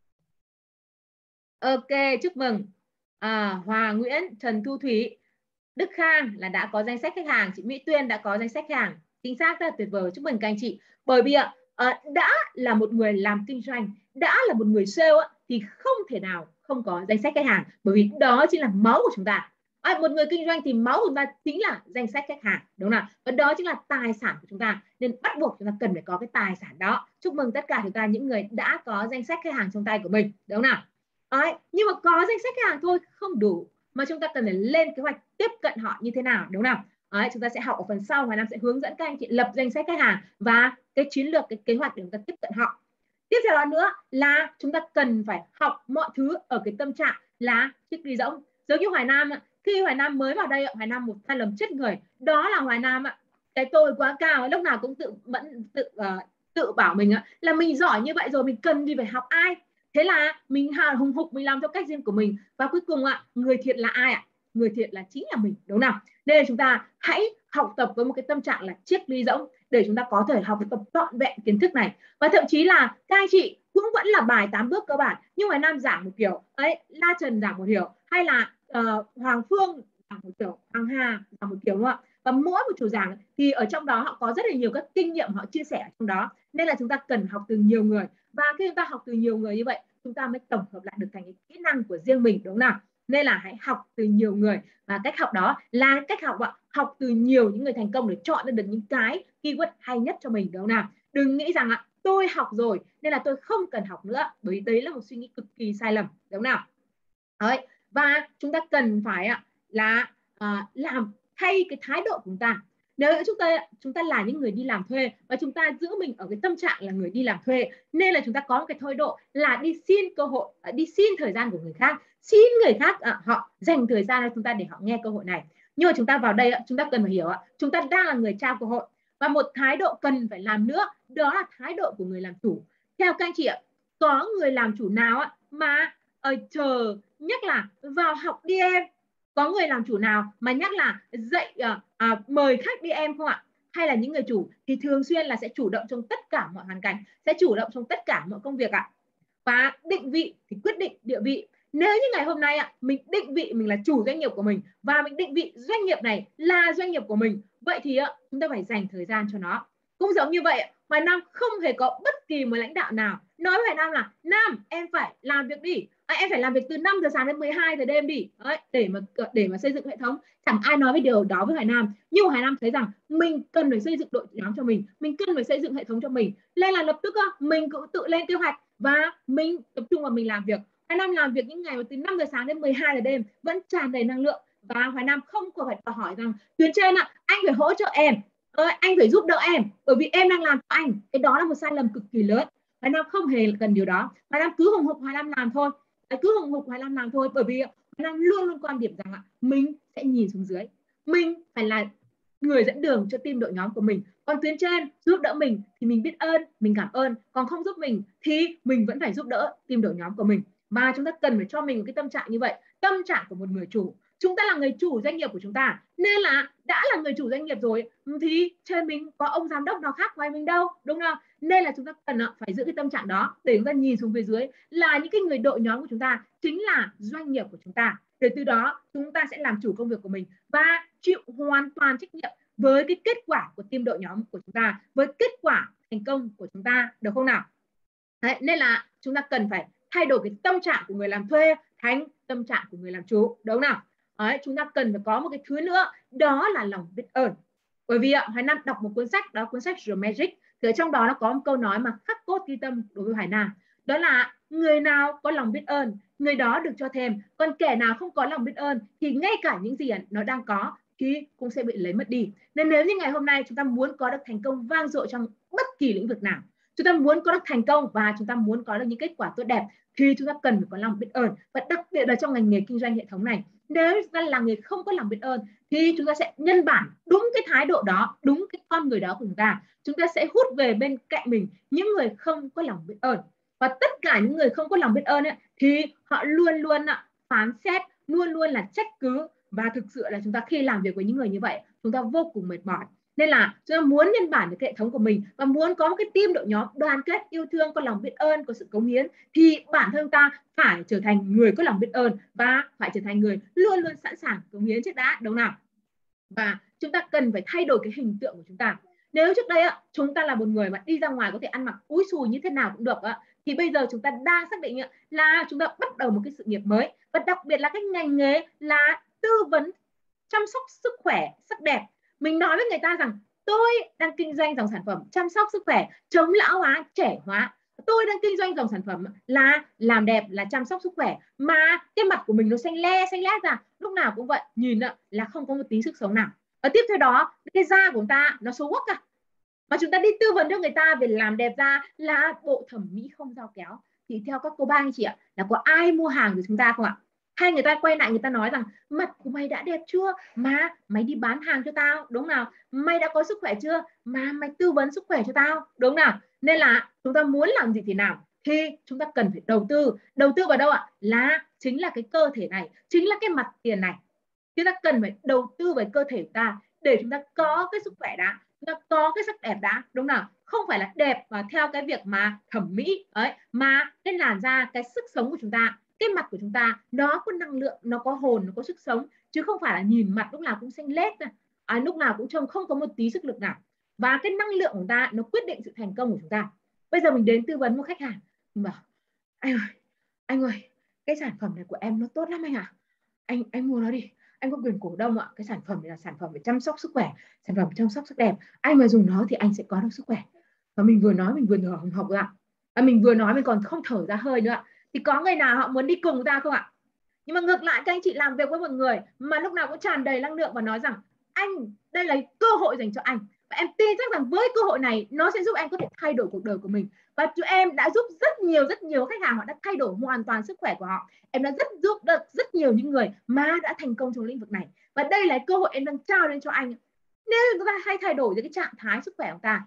Ok, chúc mừng Hòa Nguyễn, Trần Thu Thủy, Đức Khang là đã có danh sách khách hàng, chị Mỹ Tuyên đã có danh sách khách hàng. Chính xác, rất là tuyệt vời, chúc mừng các anh chị. Bởi vì đã là một người làm kinh doanh, đã là một người sale thì không thể nào không có danh sách khách hàng, bởi vì đó chính là máu của chúng ta. Một người kinh doanh thì máu của chúng ta chính là danh sách khách hàng, đúng không nào? Và đó chính là tài sản của chúng ta, nên bắt buộc chúng ta cần phải có cái tài sản đó. Chúc mừng tất cả chúng ta những người đã có danh sách khách hàng trong tay của mình, đúng không nào? Nhưng mà có danh sách khách hàng thôi không đủ, mà chúng ta cần phải lên kế hoạch tiếp cận họ như thế nào, đúng không nào? Chúng ta sẽ học ở phần sau, Hoài Nam sẽ hướng dẫn các anh chị lập danh sách khách hàng và cái chiến lược, cái kế hoạch để chúng ta tiếp cận họ. Tiếp theo đó nữa là chúng ta cần phải học mọi thứ ở cái tâm trạng là chiếc ly rỗng. Giống như Hoài Nam, khi Hoài Nam mới vào đây, Hoài Nam một sai lầm chết người, đó là Hoài Nam cái tôi quá cao, lúc nào cũng tự bảo mình là mình giỏi như vậy rồi, mình cần gì phải học ai. Thế là mình hùng hục, mình làm theo cách riêng của mình, và cuối cùng người thiệt là ai Người thiệt là chính là mình, đúng không? Nên chúng ta hãy học tập với một cái tâm trạng là chiếc ly rỗng để chúng ta có thể học tập trọn vẹn kiến thức này. Và thậm chí là các anh chị cũng vẫn là bài 8 bước cơ bản, nhưng Hoài Nam giảng một kiểu, La Trần giảng một kiểu, hay là Hoàng Phương giảng một kiểu, Hoàng Hà giảng một kiểu, đúng không ạ? Và mỗi một chủ giảng thì ở trong đó họ có rất là nhiều các kinh nghiệm họ chia sẻ trong đó, nên là chúng ta cần học từ nhiều người. Và khi chúng ta học từ nhiều người như vậy, chúng ta mới tổng hợp lại được thành cái kỹ năng của riêng mình, đúng không nào? Nên là hãy học từ nhiều người, và cách học đó là cách học từ nhiều những người thành công để chọn ra được những cái keyword hay nhất cho mình, đúng không nào? Đừng nghĩ rằng tôi học rồi nên là tôi không cần học nữa, bởi vì đấy là một suy nghĩ cực kỳ sai lầm, đúng không nào? Đấy. Và chúng ta cần phải là làm thay cái thái độ của chúng ta. Nếu chúng ta là những người đi làm thuê và chúng ta giữ mình ở cái tâm trạng là người đi làm thuê, nên là chúng ta có một cái thái độ là đi xin cơ hội, đi xin thời gian của người khác, xin người khác họ dành thời gian cho chúng ta để họ nghe cơ hội này. Nhưng mà chúng ta vào đây chúng ta cần phải hiểu chúng ta đang là người trao cơ hội. Và một thái độ cần phải làm nữa, đó là thái độ của người làm chủ. Theo các anh chị có người làm chủ nào mà chờ nhắc là vào học đi em? Có người làm chủ nào mà nhắc là dạy mời khách đi em không ạ? Hay là những người chủ thì thường xuyên là sẽ chủ động trong tất cả mọi hoàn cảnh, sẽ chủ động trong tất cả mọi công việc ạ. Và định vị thì quyết định địa vị. Nếu như ngày hôm nay mình định vị mình là chủ doanh nghiệp của mình và mình định vị doanh nghiệp này là doanh nghiệp của mình, vậy thì chúng ta phải dành thời gian cho nó. Cũng giống như vậy, Hoài Nam không hề có bất kỳ một lãnh đạo nào nói với Hoài Nam là Nam em phải làm việc đi, em phải làm việc từ 5 giờ sáng đến 12 giờ đêm đi. Đấy, để mà xây dựng hệ thống. Chẳng ai nói với điều đó với Hoài Nam, nhưng Hoài Nam thấy rằng mình cần phải xây dựng đội nhóm cho mình cần phải xây dựng hệ thống cho mình, nên là lập tức mình cũng tự lên kế hoạch và mình tập trung vào mình làm việc. Hoài Nam làm việc những ngày từ 5 giờ sáng đến 12 giờ đêm vẫn tràn đầy năng lượng. Và Hoài Nam không có phải hỏi rằng tuyến trên anh phải hỗ trợ em, anh phải giúp đỡ em bởi vì em đang làm cho anh. Cái đó là một sai lầm cực kỳ lớn. Hoài Nam không hề cần điều đó. Hoài Nam cứ hùng hục Hoài Nam làm thôi, bởi vì Hoài Nam luôn luôn quan điểm rằng mình sẽ nhìn xuống dưới, mình phải là người dẫn đường cho team đội nhóm của mình. Còn tuyến trên giúp đỡ mình thì mình biết ơn, mình cảm ơn. Còn không giúp mình thì mình vẫn phải giúp đỡ team đội nhóm của mình. Mà chúng ta cần phải cho mình một cái tâm trạng như vậy, tâm trạng của một người chủ. Chúng ta là người chủ doanh nghiệp của chúng ta, nên là đã là người chủ doanh nghiệp rồi thì trên mình có ông giám đốc nào khác ngoài mình đâu, đúng không? Nên là chúng ta cần phải giữ cái tâm trạng đó để chúng ta nhìn xuống phía dưới là những cái người đội nhóm của chúng ta chính là doanh nghiệp của chúng ta, để từ đó chúng ta sẽ làm chủ công việc của mình và chịu hoàn toàn trách nhiệm với cái kết quả của team đội nhóm của chúng ta, với kết quả thành công của chúng ta, được không nào? Đấy, nên là chúng ta cần phải thay đổi cái tâm trạng của người làm thuê thành tâm trạng của người làm chủ, đúng không nào? Đấy, chúng ta cần phải có một cái thứ nữa, đó là lòng biết ơn. Bởi vì Hoài Nam đọc một cuốn sách, đó cuốn sách The Magic, thì ở trong đó nó có một câu nói mà khắc cốt ghi tâm đối với Hoài Nam, đó là người nào có lòng biết ơn, người đó được cho thêm, còn kẻ nào không có lòng biết ơn thì ngay cả những gì nó đang có thì cũng sẽ bị lấy mất đi. Nên nếu như ngày hôm nay chúng ta muốn có được thành công vang dội trong bất kỳ lĩnh vực nào, chúng ta muốn có được thành công và chúng ta muốn có được những kết quả tốt đẹp, thì chúng ta cần phải có lòng biết ơn. Và đặc biệt là trong ngành nghề kinh doanh hệ thống này, nếu chúng ta là người không có lòng biết ơn thì chúng ta sẽ nhân bản đúng cái thái độ đó, đúng cái con người đó của chúng ta sẽ hút về bên cạnh mình những người không có lòng biết ơn. Và tất cả những người không có lòng biết ơn thì họ luôn luôn phán xét, luôn luôn là trách cứ. Và thực sự là chúng ta khi làm việc với những người như vậy, chúng ta vô cùng mệt mỏi. Nên là chúng ta muốn nhân bản được hệ thống của mình và muốn có một cái team đội nhóm đoàn kết, yêu thương, có lòng biết ơn, có sự cống hiến, thì bản thân ta phải trở thành người có lòng biết ơn và phải trở thành người luôn luôn sẵn sàng cống hiến trước đã, đúng nào? Và chúng ta cần phải thay đổi cái hình tượng của chúng ta. Nếu trước đây chúng ta là một người mà đi ra ngoài có thể ăn mặc úi xùi như thế nào cũng được, thì bây giờ chúng ta đang xác định là chúng ta bắt đầu một cái sự nghiệp mới, và đặc biệt là cái ngành nghề là tư vấn chăm sóc sức khỏe, sắc đẹp. Mình nói với người ta rằng tôi đang kinh doanh dòng sản phẩm chăm sóc sức khỏe, chống lão hóa, trẻ hóa. Tôi đang kinh doanh dòng sản phẩm là làm đẹp, là chăm sóc sức khỏe, mà cái mặt của mình nó xanh lét ra, lúc nào cũng vậy, nhìn là không có một tí sức sống nào. Và tiếp theo đó, cái da của chúng ta nó xấu quắc mà chúng ta đi tư vấn cho người ta về làm đẹp da là bộ thẩm mỹ không dao kéo, thì theo các cô bác anh chị là có ai mua hàng của chúng ta không ạ? Hay người ta quay lại người ta nói rằng mặt của mày đã đẹp chưa mà mày đi bán hàng cho tao, đúng nào? Mày đã có sức khỏe chưa mà mày tư vấn sức khỏe cho tao, đúng nào? Nên là chúng ta muốn làm gì thì nào, thì chúng ta cần phải đầu tư vào đâu ạ? Là chính là cái cơ thể này, chính là cái mặt tiền này. Chúng ta cần phải đầu tư vào cơ thể ta để chúng ta có cái sức khỏe đã, chúng ta có cái sắc đẹp đã, đúng nào? Không phải là đẹp và theo cái việc mà thẩm mỹ ấy, mà cái làn da, cái sức sống của chúng ta, cái mặt của chúng ta nó có năng lượng, nó có hồn, nó có sức sống, chứ không phải là nhìn mặt lúc nào cũng xanh lét, lúc nào cũng trông không có một tí sức lực nào. Và cái năng lượng của chúng ta nó quyết định sự thành công của chúng ta. Bây giờ mình đến tư vấn một khách hàng, mình bảo anh ơi, cái sản phẩm này của em nó tốt lắm anh ạ, anh mua nó đi, anh có quyền cổ đông ạ. Cái sản phẩm này là sản phẩm về chăm sóc sức khỏe, sản phẩm chăm sóc sắc đẹp, anh mà dùng nó thì anh sẽ có được sức khỏe. Và mình vừa nói mình vừa thở hồng hộc ạ, mình vừa nói mình còn không thở ra hơi nữa. Thì có người nào họ muốn đi cùng ta không ạ? Nhưng mà ngược lại các anh chị làm việc với một người mà lúc nào cũng tràn đầy năng lượng và nói rằng anh, đây là cơ hội dành cho anh, và em tin chắc rằng với cơ hội này nó sẽ giúp em có thể thay đổi cuộc đời của mình. Và tụi em đã giúp rất nhiều khách hàng, họ đã thay đổi hoàn toàn sức khỏe của họ. Em đã giúp được rất nhiều những người mà đã thành công trong lĩnh vực này, và đây là cơ hội em đang trao lên cho anh. Nếu chúng ta hay thay đổi cái trạng thái sức khỏe của ta,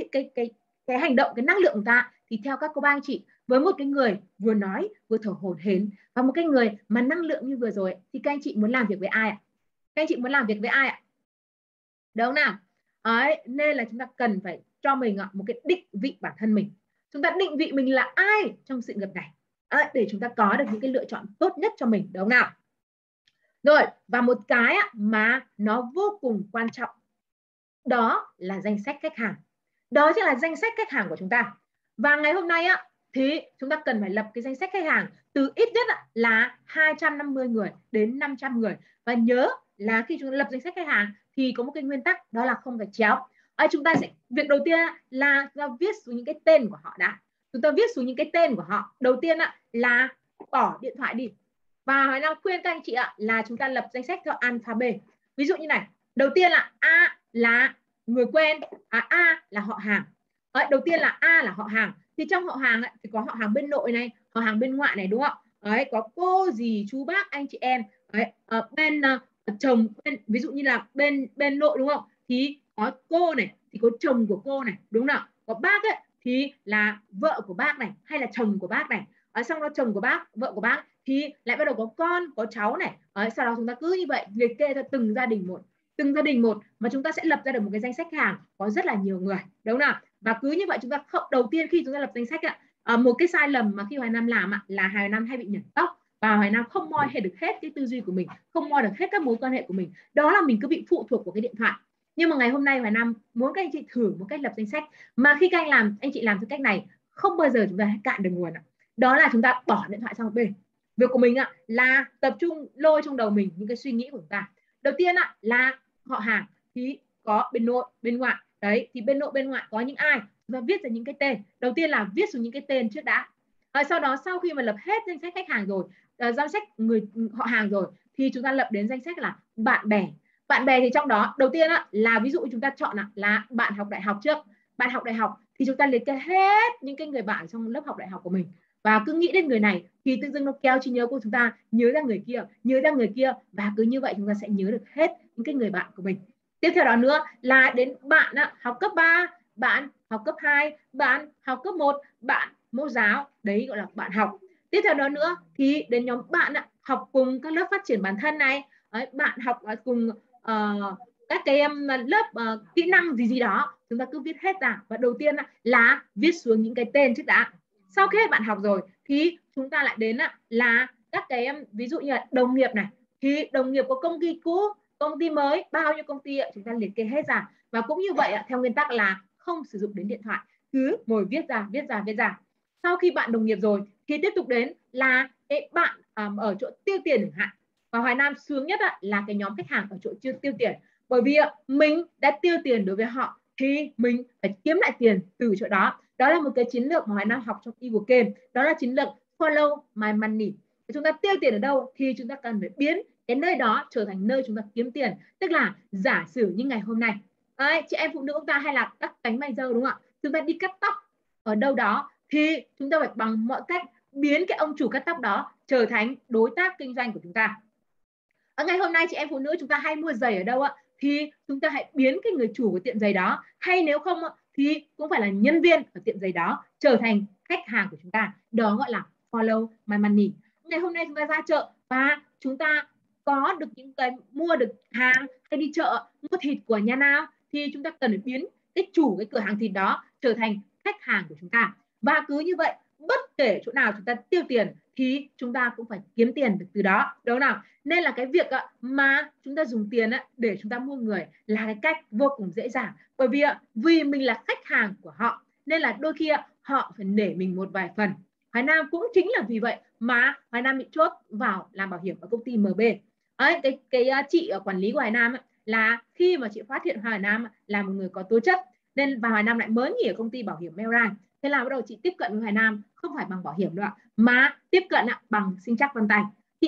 cái hành động, cái năng lượng của ta, thì theo các cô bác anh chị, với một cái người vừa nói vừa thở hổn hển và một cái người mà năng lượng như vừa rồi, thì các anh chị muốn làm việc với ai ạ? Các anh chị muốn làm việc với ai ạ? Đúng không nào? Đấy, nên là chúng ta cần phải cho mình một cái định vị bản thân mình. Chúng ta định vị mình là ai trong sự nghiệp này, để chúng ta có được những cái lựa chọn tốt nhất cho mình, đúng không nào? Rồi, và một cái mà nó vô cùng quan trọng, đó là danh sách khách hàng. Đó chính là danh sách khách hàng của chúng ta. Và ngày hôm nay thì chúng ta cần phải lập cái danh sách khách hàng từ ít nhất là 250 người đến 500 người. Và nhớ là khi chúng ta lập danh sách khách hàng thì có một cái nguyên tắc, đó là không phải chéo. Chúng ta sẽ, việc đầu tiên là chúng ta viết xuống những cái tên của họ đã. Chúng ta viết xuống những cái tên của họ. Đầu tiên là bỏ điện thoại đi. Và Hoài Nam khuyên các anh chị là chúng ta lập danh sách theo alphabet. Ví dụ như này, đầu tiên là A là người quen, A là họ hàng. Đầu tiên là A là họ hàng. Thì trong họ hàng thì có họ hàng bên nội này, họ hàng bên ngoại này, đúng không? Có cô, dì, chú, bác, anh chị em. Bên chồng, ví dụ như là bên nội, đúng không? Thì có cô này, thì có chồng của cô này, đúng không nào? Có bác thì là vợ của bác này, hay là chồng của bác này. Xong đó chồng của bác, vợ của bác thì lại bắt đầu có con, có cháu này. Sau đó chúng ta cứ như vậy liệt kê ra từng gia đình một, mà chúng ta sẽ lập ra được một cái danh sách hàng có rất là nhiều người, đúng không nào? Và cứ như vậy chúng ta đầu tiên khi chúng ta lập danh sách một cái sai lầm mà khi Hoài Nam làm là Hoài Nam hay bị nhảy tóc, và Hoài Nam không moi hết được hết cái tư duy của mình, không moi được hết các mối quan hệ của mình. Đó là mình cứ bị phụ thuộc của cái điện thoại. Nhưng mà ngày hôm nay Hoài Nam muốn các anh chị thử một cách lập danh sách, mà khi các anh chị làm theo cách này, không bao giờ chúng ta cạn được nguồn. Đó là chúng ta bỏ điện thoại sang một bên. Việc của mình là tập trung lôi trong đầu mình những cái suy nghĩ của chúng ta. Đầu tiên là họ hàng thì có bên nội, bên ngoại. Đấy, thì bên nội, bên ngoại có những ai, chúng ta viết ra những cái tên. Đầu tiên là viết xuống những cái tên trước đã. Sau đó sau khi mà lập hết danh sách khách hàng rồi, danh sách người họ hàng rồi, thì chúng ta lập đến danh sách là bạn bè. Bạn bè thì trong đó đầu tiên là ví dụ chúng ta chọn là bạn học đại học trước. Bạn học đại học thì chúng ta liệt kê hết những cái người bạn trong lớp học đại học của mình, và cứ nghĩ đến người này thì tự dưng nó kéo trí nhớ của chúng ta nhớ ra người kia, và cứ như vậy chúng ta sẽ nhớ được hết những cái người bạn của mình. Tiếp theo đó nữa là đến bạn học cấp 3, bạn học cấp 2, bạn học cấp 1, bạn mẫu giáo, đấy gọi là bạn học. Tiếp theo đó nữa thì đến nhóm bạn học cùng các lớp phát triển bản thân này, bạn học cùng các cái lớp kỹ năng gì đó, chúng ta cứ viết hết ra. Và đầu tiên là viết xuống những cái tên trước đã. Sau khi bạn học rồi thì chúng ta lại đến là các cái ví dụ như là đồng nghiệp này, thì đồng nghiệp có công ty cũ, công ty mới, bao nhiêu công ty chúng ta liệt kê hết ra. Và cũng như vậy theo nguyên tắc là không sử dụng đến điện thoại, cứ ngồi viết ra. Sau khi bạn đồng nghiệp rồi thì tiếp tục đến là cái bạn ở chỗ tiêu tiền chẳng hạn. Và Hoài Nam sướng nhất là cái nhóm khách hàng ở chỗ tiêu tiền, bởi vì mình đã tiêu tiền đối với họ thì mình phải kiếm lại tiền từ chỗ đó. Đó là một cái chiến lược mà Hoài Nam học trong Eagle Game, đó là chiến lược follow my money. Chúng ta tiêu tiền ở đâu thì chúng ta cần phải biến cái nơi đó trở thành nơi chúng ta kiếm tiền. Tức là giả sử như ngày hôm nay chị em phụ nữ chúng ta hay là các cánh may dâu, đúng không ạ? Chúng ta đi cắt tóc ở đâu đó thì chúng ta phải bằng mọi cách biến cái ông chủ cắt tóc đó trở thành đối tác kinh doanh của chúng ta. Ở ngày hôm nay chị em phụ nữ chúng ta hay mua giày ở đâu thì chúng ta hãy biến cái người chủ của tiệm giày đó, hay nếu không thì cũng phải là nhân viên ở tiệm giày đó, trở thành khách hàng của chúng ta. Đó gọi là follow my money. Ngày hôm nay chúng ta ra chợ và chúng ta có được những cái mua được hàng, hay đi chợ mua thịt của nhà nào thì chúng ta cần phải biến cái chủ cái cửa hàng thịt đó trở thành khách hàng của chúng ta. Và cứ như vậy, bất kể chỗ nào chúng ta tiêu tiền thì chúng ta cũng phải kiếm tiền được từ đó, đúng không nào? Nên là cái việc mà chúng ta dùng tiền để chúng ta mua người là cái cách vô cùng dễ dàng. Bởi vì mình là khách hàng của họ, nên là đôi khi họ phải nể mình một vài phần. Hoài Nam cũng chính là vì vậy mà Hoài Nam bị chốt vào làm bảo hiểm ở công ty MB. Cái chị quản lý của Hoài Nam là khi mà chị phát hiện Hoài Nam là một người có tố chất, nên và Hoài Nam lại mới nghỉ ở công ty bảo hiểm Melrine. Thế là bắt đầu chị tiếp cận với Hoài Nam không phải bằng bảo hiểm nữa, mà tiếp cận bằng sinh trắc vân tay. Chị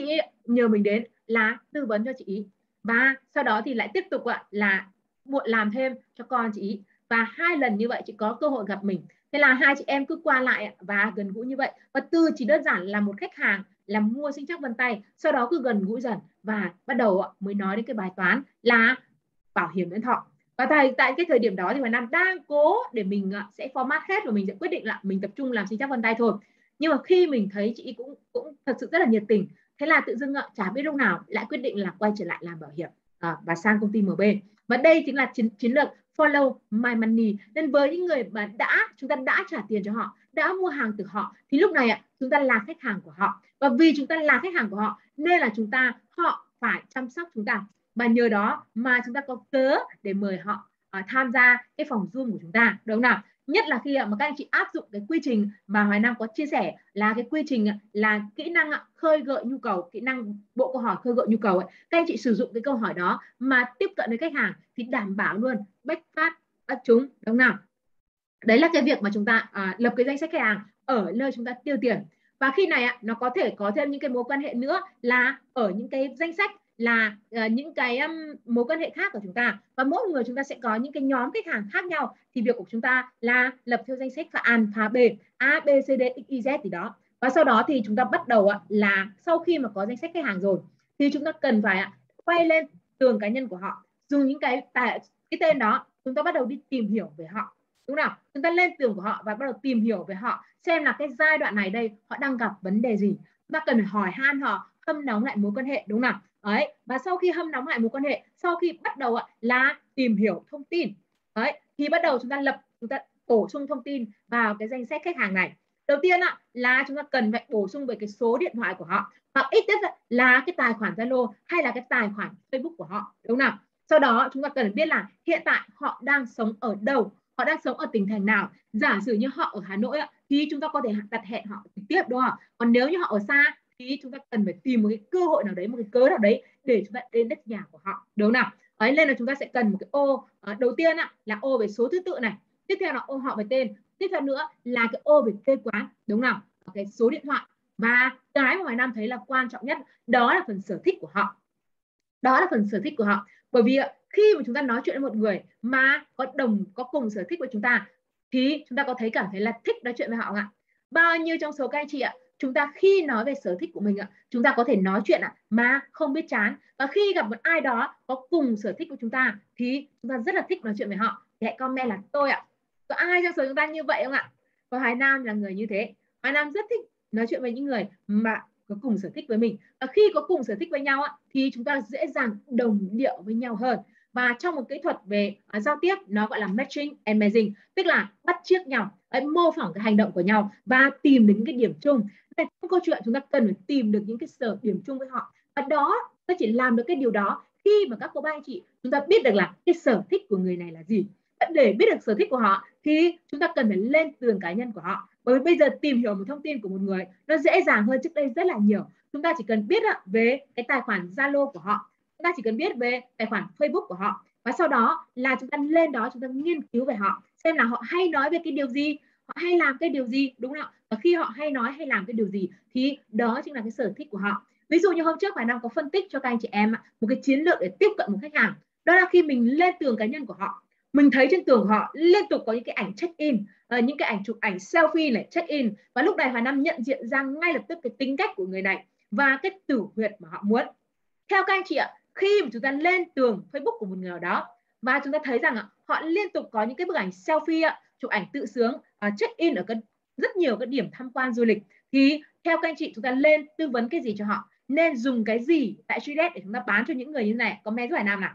nhờ mình đến là tư vấn cho chị ý, và sau đó thì lại tiếp tục là làm thêm cho con chị ý, và 2 lần như vậy chị có cơ hội gặp mình. Thế là hai chị em cứ qua lại và gần gũi như vậy, và từ chỉ đơn giản là một khách hàng là mua sinh chắc vân tay, sau đó cứ gần gũi dần và bắt đầu mới nói đến cái bài toán là bảo hiểm nhân thọ. Và tại cái thời điểm đó thì Hoài Nam đang cố để mình sẽ format hết và mình sẽ quyết định là mình tập trung làm sinh chắc vân tay thôi. Nhưng mà khi mình thấy chị cũng thật sự rất là nhiệt tình, thế là tự dưng chả biết lúc nào lại quyết định là quay trở lại làm bảo hiểm và sang công ty MB. Và đây chính là chiến lược follow my money. Nên với những người mà chúng ta đã trả tiền cho họ, đã mua hàng từ họ, thì lúc này chúng ta là khách hàng của họ, và vì chúng ta là khách hàng của họ nên là họ phải chăm sóc chúng ta, và nhờ đó mà chúng ta có cớ để mời họ tham gia cái phòng Zoom của chúng ta, đúng không nào? Nhất là khi mà các anh chị áp dụng cái quy trình mà Hoài Nam có chia sẻ, là cái quy trình là kỹ năng khơi gợi nhu cầu, kỹ năng bộ câu hỏi khơi gợi nhu cầu ấy. Các anh chị sử dụng cái câu hỏi đó mà tiếp cận với khách hàng thì đảm bảo luôn bách phát bắt trúng, đúng không nào? Đấy là cái việc mà chúng ta lập cái danh sách khách hàng ở nơi chúng ta tiêu tiền. Và khi này nó có thể có thêm những cái mối quan hệ nữa là ở những cái danh sách là những cái mối quan hệ khác của chúng ta, và mỗi người chúng ta sẽ có những cái nhóm khách hàng khác nhau. Thì việc của chúng ta là lập theo danh sách pha A, B, A, B, C, D, X, Y, Z gì đó. Và sau đó thì chúng ta bắt đầu là sau khi mà có danh sách khách hàng rồi thì chúng ta cần phải quay lên tường cá nhân của họ, dùng những cái tên đó, chúng ta bắt đầu đi tìm hiểu về họ, đúng nào? Chúng ta lên tường của họ và bắt đầu tìm hiểu về họ, xem là cái giai đoạn này đây họ đang gặp vấn đề gì. Chúng ta cần phải hỏi han họ, hâm nóng lại mối quan hệ, đúng nào? Đấy. Và sau khi hâm nóng lại mối quan hệ, sau khi bắt đầu là tìm hiểu thông tin, đấy, thì bắt đầu chúng ta bổ sung thông tin vào cái danh sách khách hàng này. Đầu tiên là chúng ta cần phải bổ sung về cái số điện thoại của họ, hoặc ít nhất là cái tài khoản Zalo hay là cái tài khoản Facebook của họ, đúng nào? Sau đó chúng ta cần biết là hiện tại họ đang sống ở đâu, họ đang sống ở tỉnh thành nào. Giả sử như họ ở Hà Nội thì chúng ta có thể đặt hẹn họ trực tiếp, đúng không? Còn nếu như họ ở xa thì chúng ta cần phải tìm một cái cơ hội nào đấy, một cái cớ nào đấy để chúng ta đến đất nhà của họ, đúng nào? Đấy, nên là chúng ta sẽ cần một cái ô đầu tiên là ô về số thứ tự này, tiếp theo là ô họ về tên, tiếp theo nữa là cái ô về quê quán, đúng nào? Cái số điện thoại, và cái mà Hoài Nam thấy là quan trọng nhất đó là phần sở thích của họ. Đó là phần sở thích của họ. Bởi vì khi mà chúng ta nói chuyện với một người mà có cùng sở thích với chúng ta thì chúng ta có cảm thấy là thích nói chuyện với họ không ạ? Bao nhiêu trong số các anh chị chúng ta khi nói về sở thích của mình chúng ta có thể nói chuyện mà không biết chán, và khi gặp một ai đó có cùng sở thích của chúng ta thì chúng ta rất là thích nói chuyện với họ. Thì hãy comment là tôi có ai trong số chúng ta như vậy không ạ? Và Hoài Nam là người như thế. Hoài Nam rất thích nói chuyện với những người mà có cùng sở thích với mình, và khi có cùng sở thích với nhau thì chúng ta dễ dàng đồng điệu với nhau hơn. Và trong một kỹ thuật về giao tiếp nó gọi là matching and matching, tức là bắt chước nhau, mô phỏng cái hành động của nhau và tìm đến những cái điểm chung. Nên trong câu chuyện chúng ta cần phải tìm được những cái điểm chung với họ, và đó ta chỉ làm được cái điều đó khi mà các cô bác anh chị chúng ta biết được là cái sở thích của người này là gì. Để biết được sở thích của họ thì chúng ta cần phải lên tường cá nhân của họ. Bởi vì bây giờ tìm hiểu một thông tin của một người nó dễ dàng hơn trước đây rất là nhiều. Chúng ta chỉ cần biết về cái tài khoản Zalo của họ, chúng ta chỉ cần biết về tài khoản Facebook của họ, và sau đó là chúng ta lên đó chúng ta nghiên cứu về họ, xem là họ hay nói về cái điều gì, họ hay làm cái điều gì, đúng không ạ? Và khi họ hay nói hay làm cái điều gì thì đó chính là cái sở thích của họ. Ví dụ như hôm trước Hoài Nam có phân tích cho các anh chị em một cái chiến lược để tiếp cận một khách hàng, đó là khi mình lên tường cá nhân của họ, mình thấy trên tường họ liên tục có những cái ảnh check in, những cái ảnh chụp ảnh selfie này, check in, và lúc này Hoài Nam nhận diện ra ngay lập tức cái tính cách của người này và cái tử huyệt mà họ muốn. Theo các anh chị khi mà chúng ta lên tường Facebook của một người nào đó và chúng ta thấy rằng họ liên tục có những cái bức ảnh selfie, chụp ảnh tự sướng, check in ở rất nhiều các điểm tham quan du lịch, thì theo các anh chị chúng ta lên tư vấn cái gì cho họ, nên dùng cái gì tại Truedesk để chúng ta bán cho những người như này? Comment giúp Hoài Nam nào.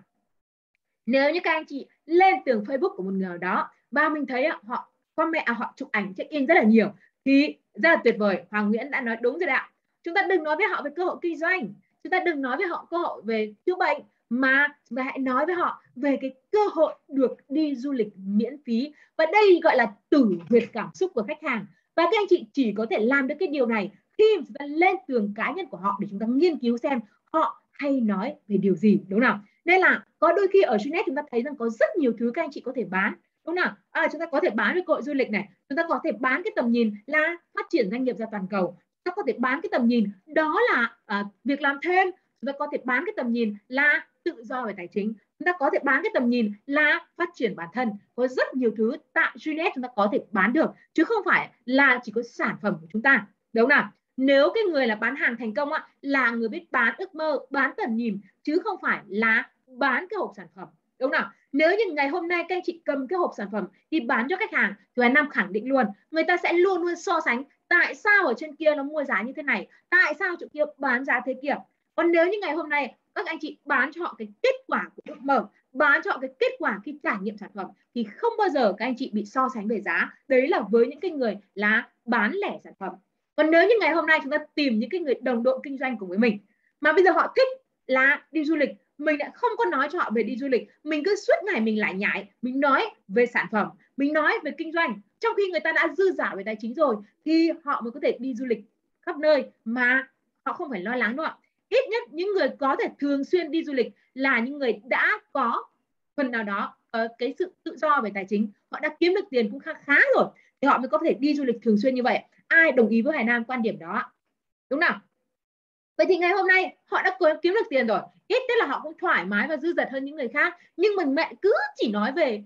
Nếu như các anh chị lên tường Facebook của một người nào đó và mình thấy họ comment, họ chụp ảnh check in rất là nhiều thì rất là tuyệt vời. Hoàng Nguyễn đã nói đúng rồi ạ. Chúng ta đừng nói với họ về cơ hội kinh doanh, chúng ta đừng nói với họ cơ hội về chữa bệnh, mà chúng ta hãy nói với họ về cái cơ hội được đi du lịch miễn phí. Và đây gọi là tử huyệt cảm xúc của khách hàng. Và các anh chị chỉ có thể làm được cái điều này khi chúng ta lên tường cá nhân của họ để chúng ta nghiên cứu xem họ hay nói về điều gì, đúng không nào? Nên là có đôi khi ở Truedesk chúng ta thấy rằng có rất nhiều thứ các anh chị có thể bán, đúng không nào? Chúng ta có thể bán về cơ hội du lịch này, chúng ta có thể bán cái tầm nhìn là phát triển doanh nghiệp ra toàn cầu, ta có thể bán cái tầm nhìn đó là việc làm thêm, chúng ta có thể bán cái tầm nhìn là tự do về tài chính, chúng ta có thể bán cái tầm nhìn là phát triển bản thân. Có rất nhiều thứ tại Genius chúng ta có thể bán được, chứ không phải là chỉ có sản phẩm của chúng ta, đúng không nào? Nếu cái người là bán hàng thành công là người biết bán ước mơ, bán tầm nhìn, chứ không phải là bán cái hộp sản phẩm, đúng không nào? Nếu như ngày hôm nay các anh chị cầm cái hộp sản phẩm đi bán cho khách hàng thì Hoài Nam khẳng định luôn, người ta sẽ luôn luôn so sánh tại sao ở trên kia nó mua giá như thế này, tại sao chỗ kia bán giá thế kia. Còn nếu như ngày hôm nay các anh chị bán cho họ cái kết quả của ước mơ, bán cho họ cái kết quả khi trải nghiệm sản phẩm, thì không bao giờ các anh chị bị so sánh về giá. Đấy là với những cái người là bán lẻ sản phẩm. Còn nếu như ngày hôm nay chúng ta tìm những cái người đồng đội kinh doanh cùng với mình, mà bây giờ họ thích là đi du lịch, mình lại không có nói cho họ về đi du lịch, mình cứ suốt ngày mình lại nhảy, mình nói về sản phẩm, mình nói về kinh doanh, trong khi người ta đã dư giả về tài chính rồi, thì họ mới có thể đi du lịch khắp nơi mà họ không phải lo lắng, đúng không ạ? Ít nhất những người có thể thường xuyên đi du lịch là những người đã có phần nào đó cái sự tự do về tài chính, họ đã kiếm được tiền cũng khá rồi, thì họ mới có thể đi du lịch thường xuyên như vậy. Ai đồng ý với Hải Nam quan điểm đó, đúng nào? Vậy thì ngày hôm nay họ đã kiếm được tiền rồi, ít nhất là họ cũng thoải mái và dư dật hơn những người khác, nhưng mà mẹ cứ chỉ nói về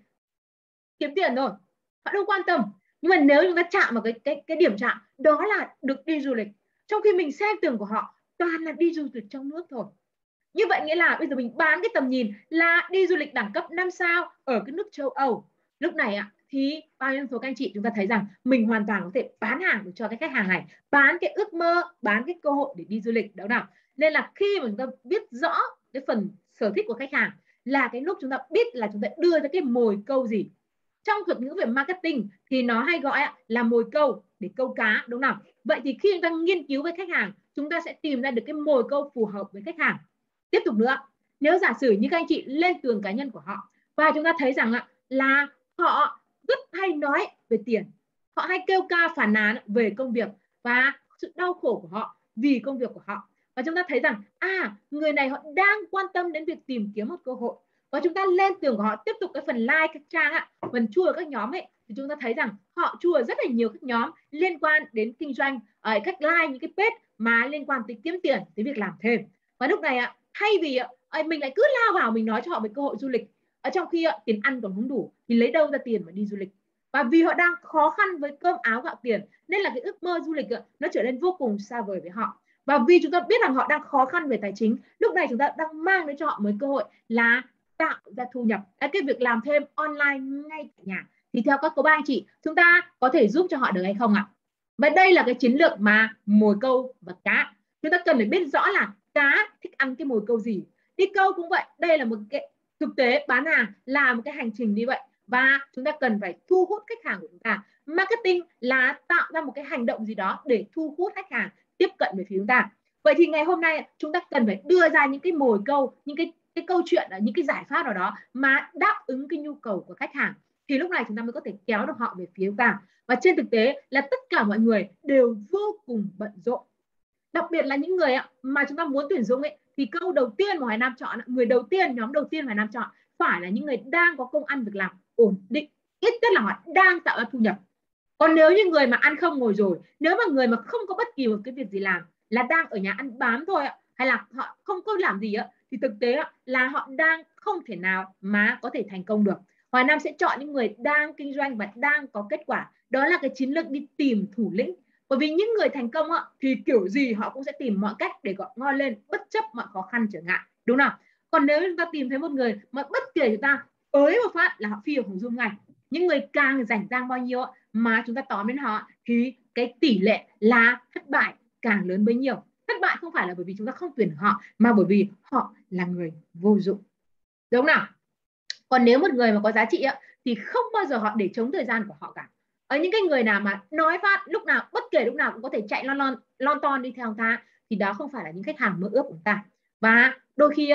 kiếm tiền thôi, họ đâu quan tâm. Nhưng mà nếu chúng ta chạm vào cái điểm chạm đó là được đi du lịch, trong khi mình xem tường của họ toàn là đi du lịch trong nước thôi. Như vậy nghĩa là bây giờ mình bán cái tầm nhìn là đi du lịch đẳng cấp 5 sao ở cái nước châu Âu. Lúc này thì bao nhiêu số các anh chị chúng ta thấy rằng mình hoàn toàn có thể bán hàng được cho cái khách hàng này, bán cái ước mơ, bán cái cơ hội để đi du lịch, đúng nào? Nên là khi mà chúng ta biết rõ cái phần sở thích của khách hàng là cái lúc chúng ta biết là chúng ta đưa ra cái mồi câu gì. Trong thuật ngữ về marketing thì nó hay gọi là mồi câu để câu cá, đúng nào? Vậy thì khi chúng ta nghiên cứu với khách hàng, chúng ta sẽ tìm ra được cái mồi câu phù hợp với khách hàng. Tiếp tục nữa, nếu giả sử như các anh chị lên tường cá nhân của họ và chúng ta thấy rằng là họ rất hay nói về tiền, họ hay kêu ca phàn nàn về công việc và sự đau khổ của họ vì công việc của họ, và chúng ta thấy rằng người này họ đang quan tâm đến việc tìm kiếm một cơ hội, và chúng ta lên tường của họ tiếp tục cái phần like các trang phần chua các nhóm ấy, thì chúng ta thấy rằng họ chua rất là nhiều các nhóm liên quan đến kinh doanh, cách like những cái page mà liên quan tới kiếm tiền, tới việc làm thêm. Và lúc này thay vì mình lại cứ lao vào mình nói cho họ về cơ hội du lịch, ở trong khi tiền ăn còn không đủ thì lấy đâu ra tiền mà đi du lịch. Và vì họ đang khó khăn với cơm áo gạo tiền nên là cái ước mơ du lịch nó trở nên vô cùng xa vời với họ. Và vì chúng ta biết rằng họ đang khó khăn về tài chính, lúc này chúng ta đang mang đến cho họ một cơ hội là tạo ra thu nhập, cái việc làm thêm online ngay tại nhà. Thì theo các cô bác anh chị, chúng ta có thể giúp cho họ được hay không ạ? Và đây là cái chiến lược mà mồi câu và cá. Chúng ta cần phải biết rõ là cá thích ăn cái mồi câu gì. Đi câu cũng vậy, đây là một cái thực tế, bán hàng là một cái hành trình như vậy, và chúng ta cần phải thu hút khách hàng của chúng ta. Marketing là tạo ra một cái hành động gì đó để thu hút khách hàng tiếp cận về phía chúng ta. Vậy thì ngày hôm nay chúng ta cần phải đưa ra những cái mồi câu, những cái câu chuyện, những cái giải pháp nào đó mà đáp ứng cái nhu cầu của khách hàng, thì lúc này chúng ta mới có thể kéo được họ về phía chúng ta. Và trên thực tế là tất cả mọi người đều vô cùng bận rộn, đặc biệt là những người mà chúng ta muốn tuyển dụng ấy, thì câu đầu tiên mà Hoài Nam chọn, người đầu tiên, nhóm đầu tiên Hoài Nam chọn phải là những người đang có công ăn việc làm ổn định, ít nhất là họ đang tạo ra thu nhập. Còn nếu như người mà ăn không ngồi rồi, nếu mà người mà không có bất kỳ một cái việc gì làm, là đang ở nhà ăn bám thôi hay là họ không có làm gì thì thực tế là họ đang không thể nào mà có thể thành công được. Hoài Nam sẽ chọn những người đang kinh doanh và đang có kết quả. Đó là cái chiến lược đi tìm thủ lĩnh. Bởi vì những người thành công thì kiểu gì họ cũng sẽ tìm mọi cách để gọi ngon lên bất chấp mọi khó khăn trở ngại, đúng không? Còn nếu chúng ta tìm thấy một người mà bất kể chúng ta ới một phát là họ phi vào hồng dung ngay. Những người càng rảnh rang bao nhiêu mà chúng ta tóm đến họ thì cái tỷ lệ là thất bại càng lớn bấy nhiêu. Thất bại không phải là bởi vì chúng ta không tuyển họ, mà bởi vì họ là người vô dụng, đúng không nào? Còn nếu một người mà có giá trị thì không bao giờ họ để chống thời gian của họ cả. Ở những cái người nào mà nói phát lúc nào, bất kể lúc nào cũng có thể chạy lon ton đi theo ta, thì đó không phải là những khách hàng mơ ước của chúng ta. Và đôi khi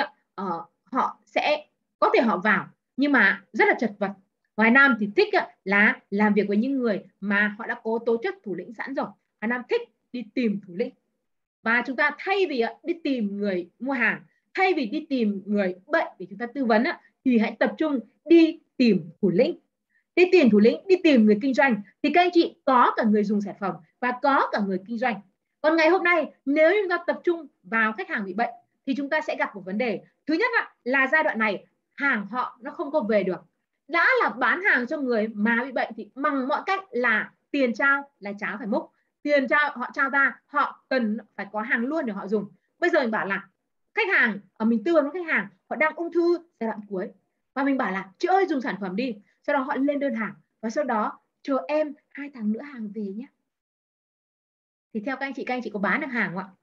họ sẽ có thể họ vào nhưng mà rất là chật vật. Hoài Nam thì thích là làm việc với những người mà họ đã có tố chất thủ lĩnh sẵn rồi. Hoài Nam thích đi tìm thủ lĩnh. Và chúng ta thay vì đi tìm người mua hàng, thay vì đi tìm người bệnh để chúng ta tư vấn thì hãy tập trung đi tìm thủ lĩnh. Đi tìm thủ lĩnh, đi tìm người kinh doanh, thì các anh chị có cả người dùng sản phẩm và có cả người kinh doanh. Còn ngày hôm nay nếu chúng ta tập trung vào khách hàng bị bệnh thì chúng ta sẽ gặp một vấn đề. Thứ nhất là giai đoạn này hàng họ nó không có về được. Đã là bán hàng cho người mà bị bệnh thì bằng mọi cách là tiền trao là cháo phải múc. Tiền trao họ trao ra, họ cần phải có hàng luôn để họ dùng. Bây giờ mình bảo là khách hàng, mình tư vấn với khách hàng họ đang ung thư giai đoạn cuối và mình bảo là chị ơi dùng sản phẩm đi, sau đó họ lên đơn hàng và sau đó chờ em 2 tháng nữa hàng về nhé. Thì theo các anh chị có bán được hàng không ạ?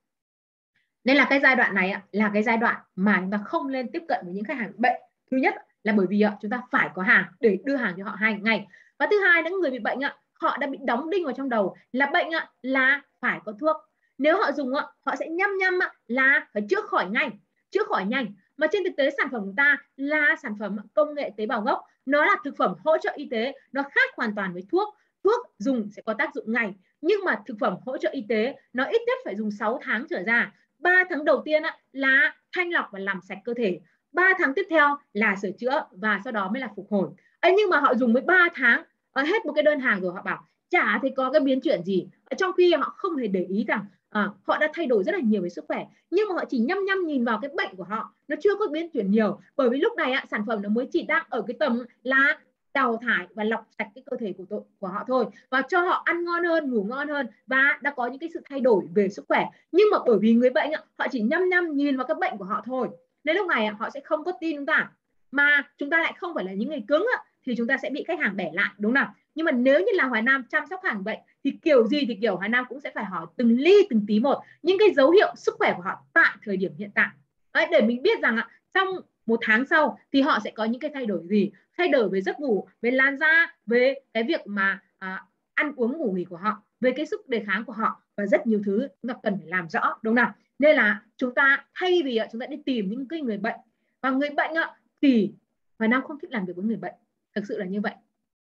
Nên là cái giai đoạn này là cái giai đoạn mà chúng ta không nên tiếp cận với những khách hàng bệnh. Thứ nhất là bởi vì chúng ta phải có hàng để đưa hàng cho họ 2 ngày. Và thứ hai, những người bị bệnh họ đã bị đóng đinh vào trong đầu là bệnh là phải có thuốc. Nếu họ dùng họ sẽ nhăm là phải chữa khỏi nhanh, chữa khỏi nhanh. Mà trên thực tế sản phẩm của chúng ta là sản phẩm công nghệ tế bào gốc, nó là thực phẩm hỗ trợ y tế, nó khác hoàn toàn với thuốc. Thuốc dùng sẽ có tác dụng ngay, nhưng mà thực phẩm hỗ trợ y tế nó ít nhất phải dùng 6 tháng trở ra. 3 tháng đầu tiên là thanh lọc và làm sạch cơ thể, 3 tháng tiếp theo là sửa chữa và sau đó mới là phục hồi. Nhưng mà họ dùng mới 3 tháng hết một cái đơn hàng rồi họ bảo chả thấy có cái biến chuyển gì, trong khi họ không hề để ý rằng họ đã thay đổi rất là nhiều về sức khỏe, nhưng mà họ chỉ nhăm nhìn vào cái bệnh của họ, nó chưa có biến chuyển nhiều, bởi vì lúc này sản phẩm nó mới chỉ đang ở cái tầm là đào thải và lọc sạch cái cơ thể của họ thôi, và cho họ ăn ngon hơn, ngủ ngon hơn và đã có những cái sự thay đổi về sức khỏe. Nhưng mà bởi vì người bệnh họ chỉ nhăm nhìn vào cái bệnh của họ thôi, nên lúc này họ sẽ không có tin chúng ta, mà chúng ta lại không phải là những người cứng thì chúng ta sẽ bị khách hàng bẻ lại, đúng không? Nhưng mà nếu như là Hoài Nam chăm sóc hàng bệnh thì kiểu gì thì kiểu Hoài Nam cũng sẽ phải hỏi từng ly từng tí một những cái dấu hiệu sức khỏe của họ tại thời điểm hiện tại. Đấy, để mình biết rằng trong 1 tháng sau thì họ sẽ có những cái thay đổi gì, thay đổi về giấc ngủ, về làn da, về cái việc mà ăn uống ngủ nghỉ của họ, về cái sức đề kháng của họ và rất nhiều thứ chúng ta cần phải làm rõ, đúng không? Nên là chúng ta thay vì chúng ta đi tìm những cái người bệnh, và người bệnh thì Hoài Nam không thích làm việc với người bệnh, thực sự là như vậy.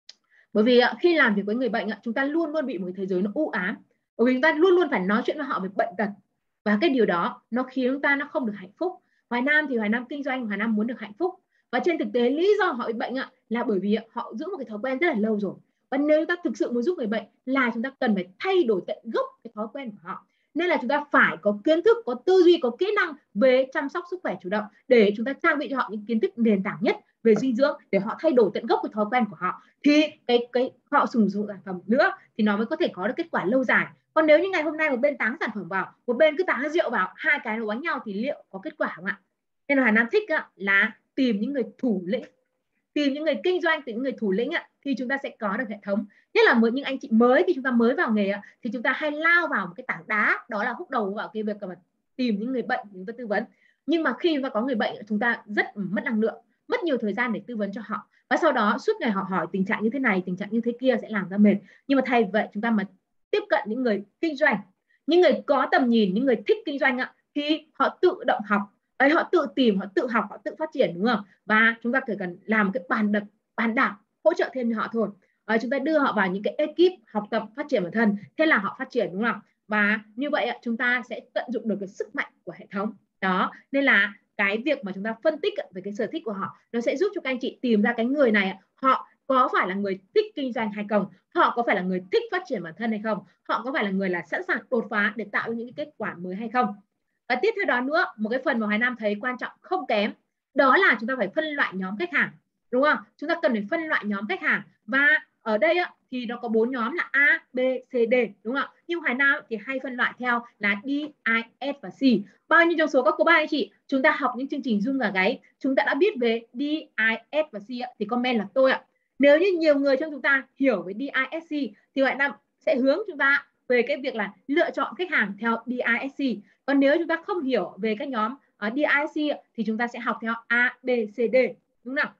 Bởi vì khi làm việc với người bệnh chúng ta luôn luôn bị một cái thế giới nó u ám, bởi vì chúng ta luôn luôn phải nói chuyện với họ về bệnh tật, và cái điều đó nó khiến chúng ta nó không được hạnh phúc. Hoài Nam thì Hoài Nam kinh doanh, Hoài Nam muốn được hạnh phúc, và trên thực tế lý do họ bị bệnh là bởi vì họ giữ một cái thói quen rất là lâu rồi. Và nếu chúng ta thực sự muốn giúp người bệnh là chúng ta cần phải thay đổi tận gốc cái thói quen của họ. Nên là chúng ta phải có kiến thức, có tư duy, có kỹ năng về chăm sóc sức khỏe chủ động để chúng ta trang bị cho họ những kiến thức nền tảng nhất về dinh dưỡng để họ thay đổi tận gốc cái thói quen của họ, thì cái họ sử dụng sản phẩm nữa thì nó mới có thể có được kết quả lâu dài. Còn nếu như ngày hôm nay một bên táng sản phẩm vào, một bên cứ táng rượu vào, hai cái nó đánh nhau thì liệu có kết quả không ạ? Nên là Hà Nam thích là tìm những người thủ lĩnh, tìm những người kinh doanh, tìm những người thủ lĩnh thì chúng ta sẽ có được hệ thống. Nhất là với những anh chị mới, khi chúng ta mới vào nghề thì chúng ta hay lao vào một cái tảng đá, đó là húc đầu vào cái việc mà tìm những người bệnh chúng ta tư vấn. Nhưng mà khi mà có người bệnh chúng ta rất mất năng lượng, mất nhiều thời gian để tư vấn cho họ, và sau đó suốt ngày họ hỏi tình trạng như thế này, tình trạng như thế kia sẽ làm ra mệt. Nhưng mà thay vậy chúng ta mà tiếp cận những người kinh doanh, những người có tầm nhìn, những người thích kinh doanh thì họ tự động học, họ tự tìm, họ tự học, họ tự phát triển, đúng không? Và chúng ta chỉ cần làm một cái bàn đạp hỗ trợ thêm cho họ thôi. Chúng ta đưa họ vào những cái ekip học tập phát triển bản thân, thế là họ phát triển, đúng không? Và như vậy chúng ta sẽ tận dụng được cái sức mạnh của hệ thống đó. Nên là cái việc mà chúng ta phân tích về cái sở thích của họ, nó sẽ giúp cho các anh chị tìm ra cái người này họ có phải là người thích kinh doanh hay không, họ có phải là người thích phát triển bản thân hay không, họ có phải là người là sẵn sàng đột phá để tạo những cái kết quả mới hay không. Và tiếp theo đó nữa, một cái phần mà Hoài Nam thấy quan trọng không kém, đó là chúng ta phải phân loại nhóm khách hàng, đúng không? Chúng ta cần phải phân loại nhóm khách hàng, và ở đây thì nó có 4 nhóm là A, B, C, D, đúng không? Nhưng Hoài Nam thì hay phân loại theo là D, I, S và C. Bao nhiêu trong số các cô bác anh chị chúng ta học những chương trình Zoom gà gáy, chúng ta đã biết về D, I, S và C thì comment là tôi ạ. Nếu như nhiều người trong chúng ta hiểu về D, I, S, C thì Hoài Nam sẽ hướng chúng ta về cái việc là lựa chọn khách hàng theo D, I, S, C. Còn nếu chúng ta không hiểu về các nhóm D, I, S thì chúng ta sẽ học theo A, B, C, D, đúng không?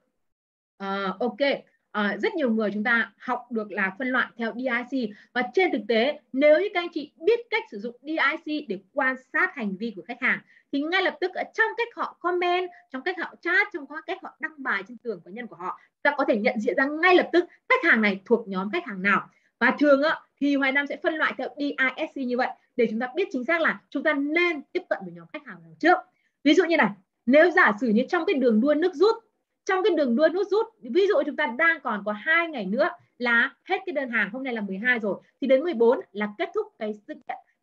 Ok. Rất nhiều người chúng ta học được là phân loại theo DIC, và trên thực tế nếu như các anh chị biết cách sử dụng DIC để quan sát hành vi của khách hàng thì ngay lập tức ở trong cách họ comment, trong cách họ chat, trong cách họ đăng bài trên tường cá nhân của họ, ta có thể nhận diện ra ngay lập tức khách hàng này thuộc nhóm khách hàng nào. Và thường thì Hoài Nam sẽ phân loại theo DISC như vậy để chúng ta biết chính xác là chúng ta nên tiếp cận với nhóm khách hàng nào trước. Ví dụ như này, nếu giả sử như trong cái đường đua nước rút, ví dụ chúng ta đang còn có 2 ngày nữa là hết cái đơn hàng, hôm nay là 12 rồi thì đến 14 là kết thúc cái sự kiện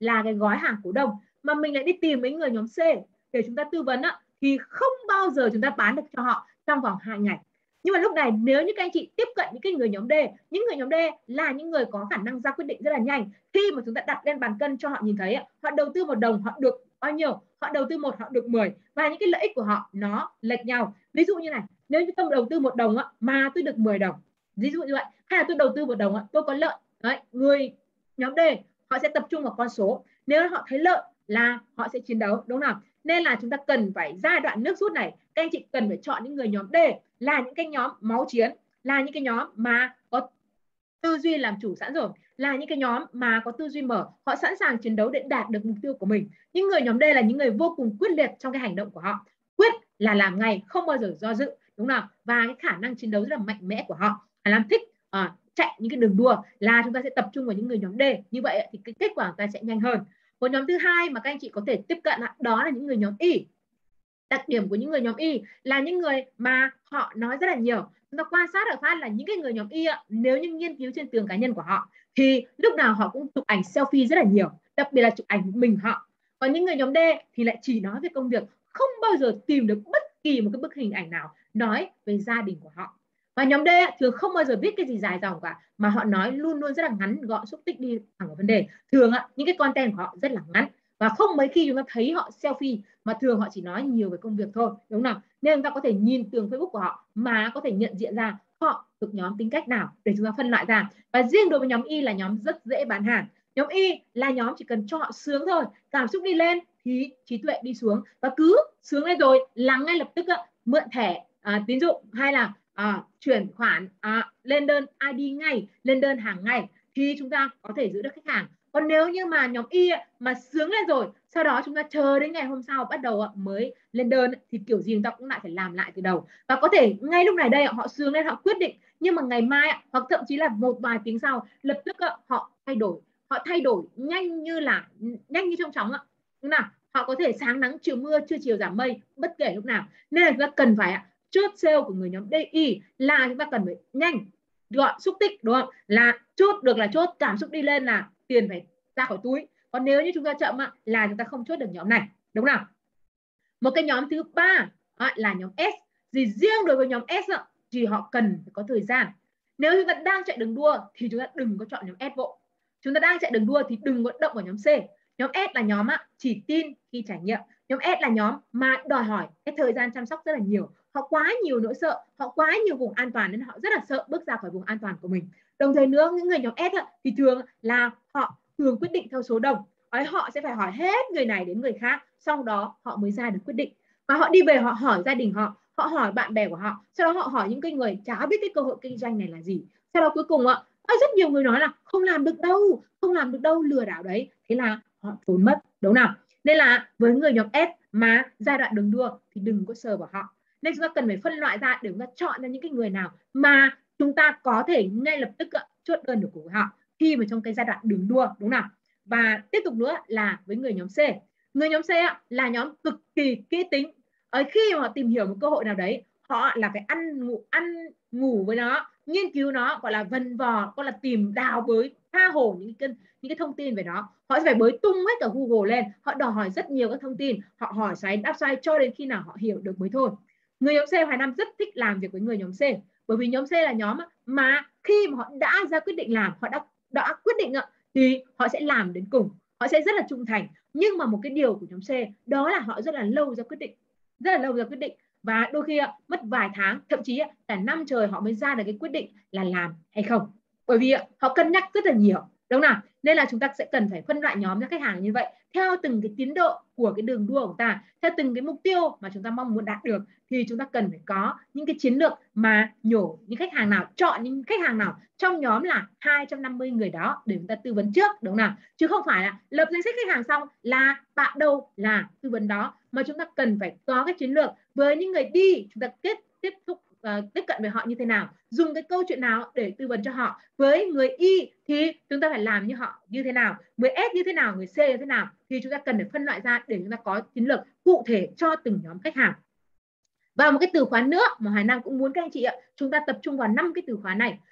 là cái gói hàng cổ đông, mà mình lại đi tìm mấy người nhóm C để chúng ta tư vấn thì không bao giờ chúng ta bán được cho họ trong vòng 2 ngày. Nhưng mà lúc này nếu như các anh chị tiếp cận những cái người nhóm D, những người nhóm D là những người có khả năng ra quyết định rất là nhanh. Khi mà chúng ta đặt lên bàn cân cho họ nhìn thấy họ đầu tư 1 đồng họ được bao nhiêu, họ đầu tư 1 họ được 10, và những cái lợi ích của họ nó lệch nhau. Ví dụ như này, nếu như tôi đầu tư 1 đồng mà tôi được 10 đồng, ví dụ như vậy, hay là tôi đầu tư 1 đồng tôi có lợi. Đấy, người nhóm D họ sẽ tập trung vào con số, nếu họ thấy lợi là họ sẽ chiến đấu, đúng không nào? Nên là chúng ta cần phải giai đoạn nước rút này, các anh chị cần phải chọn những người nhóm D là những cái nhóm máu chiến, là những cái nhóm mà có tư duy làm chủ sẵn rồi, là những cái nhóm mà có tư duy mở, họ sẵn sàng chiến đấu để đạt được mục tiêu của mình. Những người nhóm D là những người vô cùng quyết liệt trong cái hành động của họ, quyết là làm ngay, không bao giờ do dự, đúng không? Và cái khả năng chiến đấu rất là mạnh mẽ của họ, làm thích chạy những cái đường đua, là chúng ta sẽ tập trung vào những người nhóm D. Như vậy thì cái kết quả của ta sẽ nhanh hơn. Một nhóm thứ hai mà các anh chị có thể tiếp cận đó là những người nhóm Y. Đặc điểm của những người nhóm Y là những người mà họ nói rất là nhiều. Chúng ta quan sát ở phát là những cái người nhóm Y nếu như nghiên cứu trên tường cá nhân của họ thì lúc nào họ cũng chụp ảnh selfie rất là nhiều, đặc biệt là chụp ảnh mình họ. Còn những người nhóm D thì lại chỉ nói về công việc, không bao giờ tìm được bất kỳ một cái bức hình ảnh nào nói về gia đình của họ. Và nhóm D thường không bao giờ viết cái gì dài dòng cả, mà họ nói luôn luôn rất là ngắn gọn, xúc tích đi thẳng vào vấn đề. Thường những cái content của họ rất là ngắn, và không mấy khi chúng ta thấy họ selfie, mà thường họ chỉ nói nhiều về công việc thôi, đúng không? Nên chúng ta có thể nhìn tường Facebook của họ mà có thể nhận diện ra họ thuộc nhóm tính cách nào để chúng ta phân loại ra. Và riêng đối với nhóm Y là nhóm rất dễ bán hàng. Nhóm Y là nhóm chỉ cần cho họ sướng thôi, cảm xúc đi lên thì trí tuệ đi xuống, và cứ sướng lên rồi là ngay lập tức mượn thẻ tín dụng hay là chuyển khoản lên đơn ID ngay, lên đơn hàng ngay, thì chúng ta có thể giữ được khách hàng. Còn nếu như mà nhóm Y mà sướng lên rồi, sau đó chúng ta chờ đến ngày hôm sau bắt đầu mới lên đơn, thì kiểu gì chúng ta cũng lại phải làm lại từ đầu. Và có thể ngay lúc này đây họ sướng lên, họ quyết định, nhưng mà ngày mai hoặc thậm chí là một vài tiếng sau lập tức họ thay đổi nhanh như trong chóng đúng nào? Họ có thể sáng nắng chiều mưa, trưa chiều giảm mây, bất kể lúc nào. Nên là chúng ta cần phải chốt sale của người nhóm DI là chúng ta cần phải nhanh, gọn, xúc tích, đúng không? Là chốt được là chốt, cảm xúc đi lên là tiền phải ra khỏi túi. Còn nếu như chúng ta chậm là chúng ta không chốt được nhóm này, đúng không? Một cái nhóm thứ ba là nhóm S. Thì riêng đối với nhóm S thì họ cần phải có thời gian. Nếu chúng ta đang chạy đường đua thì chúng ta đừng có chọn nhóm S vội. Chúng ta đang chạy đường đua thì đừng có động vào nhóm C. Nhóm S là nhóm chỉ tin khi trải nghiệm. Nhóm S là nhóm mà đòi hỏi cái thời gian chăm sóc rất là nhiều. Họ quá nhiều nỗi sợ, họ quá nhiều vùng an toàn, nên họ rất là sợ bước ra khỏi vùng an toàn của mình. Đồng thời nữa, những người nhóm S thì thường là họ thường quyết định theo số đông. Họ sẽ phải hỏi hết người này đến người khác, sau đó họ mới ra được quyết định. Và họ đi về họ hỏi gia đình họ hỏi bạn bè của họ, sau đó họ hỏi những cái người chả biết cái cơ hội kinh doanh này là gì. Sau đó cuối cùng rất nhiều người nói là không làm được đâu, lừa đảo đấy. Thế là họ trốn mất, đúng nào? Nên là với người nhóm S mà giai đoạn đường đua thì đừng có sờ vào họ. Nên chúng ta cần phải phân loại ra để chúng ta chọn ra những cái người nào mà chúng ta có thể ngay lập tức chốt đơn được của họ khi mà trong cái giai đoạn đường đua, đúng nào? Và tiếp tục nữa là với người nhóm C. Người nhóm C là nhóm cực kỳ kỹ tính. Khi mà họ tìm hiểu một cơ hội nào đấy, họ là phải ăn ngủ với nó, nghiên cứu nó, gọi là vần vò, gọi là tìm đào bới tha hồ những cái thông tin về nó. Họ sẽ phải bới tung hết cả Google lên, họ đòi hỏi rất nhiều các thông tin, họ hỏi xoáy đáp xoay cho đến khi nào họ hiểu được mới thôi. Người nhóm C Hoài Nam rất thích làm việc với người nhóm C, bởi vì nhóm C là nhóm mà khi mà họ đã ra quyết định làm, họ đã quyết định thì họ sẽ làm đến cùng, họ sẽ rất là trung thành. Nhưng mà một cái điều của nhóm C đó là họ rất là lâu ra quyết định, và đôi khi mất vài tháng, thậm chí cả năm trời họ mới ra được cái quyết định là làm hay không, bởi vì họ cân nhắc rất là nhiều, đúng không nào? Nên là chúng ta sẽ cần phải phân loại nhóm cho khách hàng như vậy theo từng cái tiến độ của cái đường đua của chúng ta, theo từng cái mục tiêu mà chúng ta mong muốn đạt được, thì chúng ta cần phải có những cái chiến lược mà nhổ những khách hàng nào, chọn những khách hàng nào trong nhóm là 250 người đó để chúng ta tư vấn trước, đúng không nào? Chứ không phải là lập danh sách khách hàng xong là bạn đâu là tư vấn đó, mà chúng ta cần phải có cái chiến lược với những người đi, chúng ta tiếp cận với họ như thế nào, dùng cái câu chuyện nào để tư vấn cho họ. Với người Y thì chúng ta phải làm như họ như thế nào, người S như thế nào, người C như thế nào, thì chúng ta cần phải phân loại ra để chúng ta có chiến lược cụ thể cho từng nhóm khách hàng. Và một cái từ khóa nữa mà Hoài Nam cũng muốn các anh chị chúng ta tập trung vào 5 cái từ khóa này.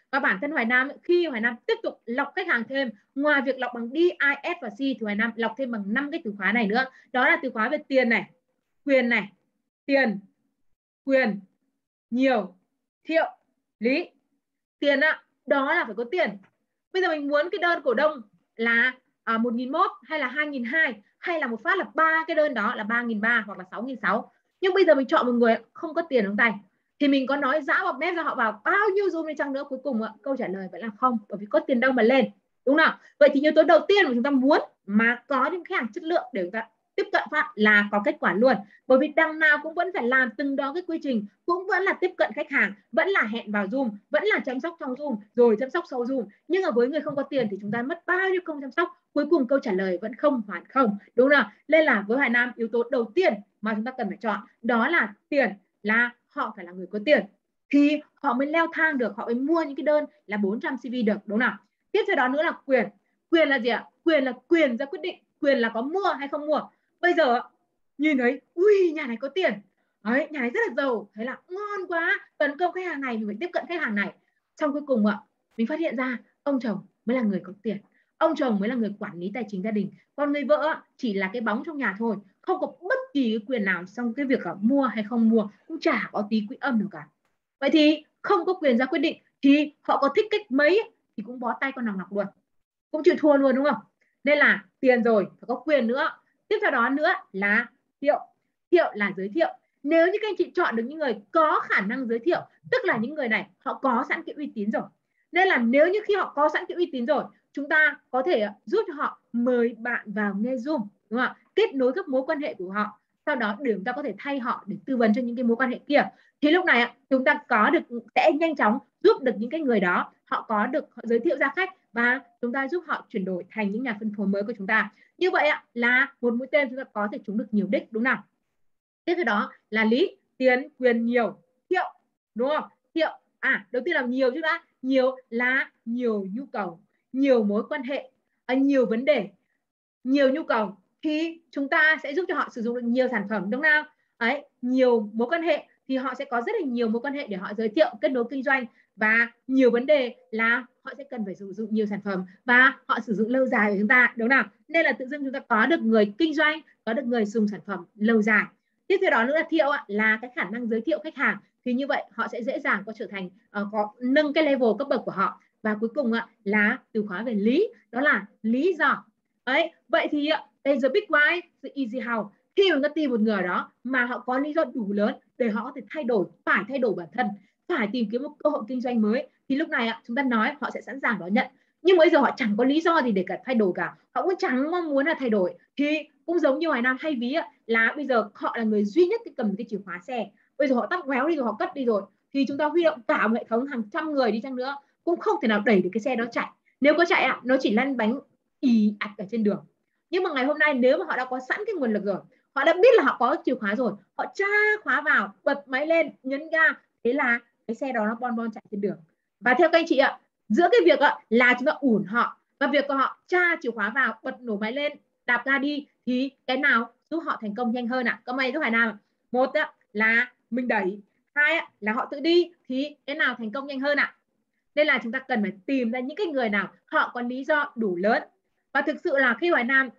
Và bản thân Hoài Nam, khi Hoài Nam tiếp tục lọc khách hàng thêm, ngoài việc lọc bằng D, I, S và C thì Hoài Nam lọc thêm bằng 5 cái từ khóa này nữa. Đó là từ khóa về tiền này, quyền này, tiền, quyền, nhiều, thiệu, lý. Tiền đó là phải có tiền. Bây giờ mình muốn cái đơn cổ đông là 1.100 hay là 2.200 hay là một phát là 3 cái đơn đó là 3.300 hoặc là 6.600. Nhưng bây giờ mình chọn một người không có tiền trong tay thì mình có nói dã bọc mép ra họ vào bao nhiêu zoom đi chăng nữa, cuối cùng câu trả lời vẫn là không, bởi vì có tiền đâu mà lên, đúng không? Vậy thì yếu tố đầu tiên mà chúng ta muốn mà có những khách hàng chất lượng để chúng ta tiếp cận phát là có kết quả luôn, bởi vì đằng nào cũng vẫn phải làm từng đó cái quy trình, cũng vẫn là tiếp cận khách hàng, vẫn là hẹn vào Zoom, vẫn là chăm sóc trong Zoom rồi chăm sóc sau Zoom. Nhưng mà với người không có tiền thì chúng ta mất bao nhiêu công chăm sóc, cuối cùng câu trả lời vẫn không hoàn không, đúng không? Nên là với Hoài Nam, yếu tố đầu tiên mà chúng ta cần phải chọn đó là tiền, là họ phải là người có tiền thì họ mới leo thang được, họ mới mua những cái đơn là 400 CV được, đúng không nào? Tiếp theo đó nữa là quyền. Quyền là gì ạ? Quyền là quyền ra quyết định, quyền là có mua hay không mua. Bây giờ nhìn thấy ui nhà này có tiền đấy, nhà này rất là giàu, thế là ngon quá, tấn công khách hàng này mình phải tiếp cận khách hàng này. Xong cuối cùng mình phát hiện ra ông chồng mới là người có tiền, ông chồng mới là người quản lý tài chính gia đình, còn người vợ chỉ là cái bóng trong nhà thôi, không có bất kỳ cái quyền nào trong cái việc mua hay không mua, cũng chả có tí quỹ âm nào cả. Vậy thì không có quyền ra quyết định thì họ có thích cách mấy thì cũng bó tay con nào ngọc luôn, cũng chịu thua luôn, đúng không? Nên là tiền rồi phải có quyền nữa. Tiếp theo đó nữa là thiệu. Thiệu là giới thiệu. Nếu như các anh chị chọn được những người có khả năng giới thiệu, tức là những người này họ có sẵn cái uy tín rồi, nên là nếu như khi họ có sẵn cái uy tín rồi, chúng ta có thể giúp cho họ mời bạn vào nghe Zoom, đúng không? Kết nối các mối quan hệ của họ, sau đó để chúng ta có thể thay họ để tư vấn cho những cái mối quan hệ kia. Thì lúc này chúng ta có được, sẽ nhanh chóng giúp được những cái người đó, họ có được, họ giới thiệu ra khách và chúng ta giúp họ chuyển đổi thành những nhà phân phối mới của chúng ta. Như vậy là một mũi tên chúng ta có thể trúng được nhiều đích, đúng không? Tiếp theo đó là lý, tiền, quyền, nhiều, thiệu, đúng không? Thiệu đầu tiên là nhiều chứ đã. Nhiều là nhiều nhu cầu, nhiều mối quan hệ, nhiều vấn đề, nhiều nhu cầu thì chúng ta sẽ giúp cho họ sử dụng được nhiều sản phẩm, đúng không? Đấy, nhiều mối quan hệ thì họ sẽ có rất là nhiều mối quan hệ để họ giới thiệu, kết nối kinh doanh, và nhiều vấn đề là họ sẽ cần phải sử dụng nhiều sản phẩm và họ sử dụng lâu dài của chúng ta, đúng không? Nên là tự dưng chúng ta có được người kinh doanh, có được người dùng sản phẩm lâu dài. Tiếp theo đó nữa là thiệu là cái khả năng giới thiệu khách hàng, thì như vậy họ sẽ dễ dàng có trở thành có nâng cái level cấp bậc của họ. Và cuối cùng là từ khóa về lý, đó là lý do. Đấy, vậy thì the big why, the easy how. Khi mà người ta tìm một người đó mà họ có lý do đủ lớn để họ có thể thay đổi, phải thay đổi bản thân, phải tìm kiếm một cơ hội kinh doanh mới, thì lúc này chúng ta nói họ sẽ sẵn sàng đón nhận. Nhưng bây giờ họ chẳng có lý do gì để thay đổi cả, họ cũng chẳng mong muốn là thay đổi, thì cũng giống như Hoài Nam hay ví là bây giờ họ là người duy nhất cầm cái chìa khóa xe, bây giờ họ tắt ngoéo đi rồi, họ cất đi rồi, thì chúng ta huy động cả một hệ thống hàng trăm người đi chăng nữa cũng không thể nào đẩy được cái xe đó chạy. Nếu có chạy nó chỉ lăn bánh ì ạch ở trên đường. Nhưng mà ngày hôm nay nếu mà họ đã có sẵn cái nguồn lực rồi, họ đã biết là họ có chìa khóa rồi, họ tra khóa vào, bật máy lên, nhấn ga, thế là cái xe đó nó bon bon chạy trên đường. Và theo các anh chị giữa cái việc là chúng ta ủn họ và việc của họ tra chìa khóa vào, bật nổ máy lên, đạp ga đi, thì cái nào giúp họ thành công nhanh hơn Có may giúp Hoài Nam một là mình đẩy, hai là họ tự đi, thì cái nào thành công nhanh hơn Nên là chúng ta cần phải tìm ra những cái người nào họ có lý do đủ lớn. Và thực sự là khi Hoài Nam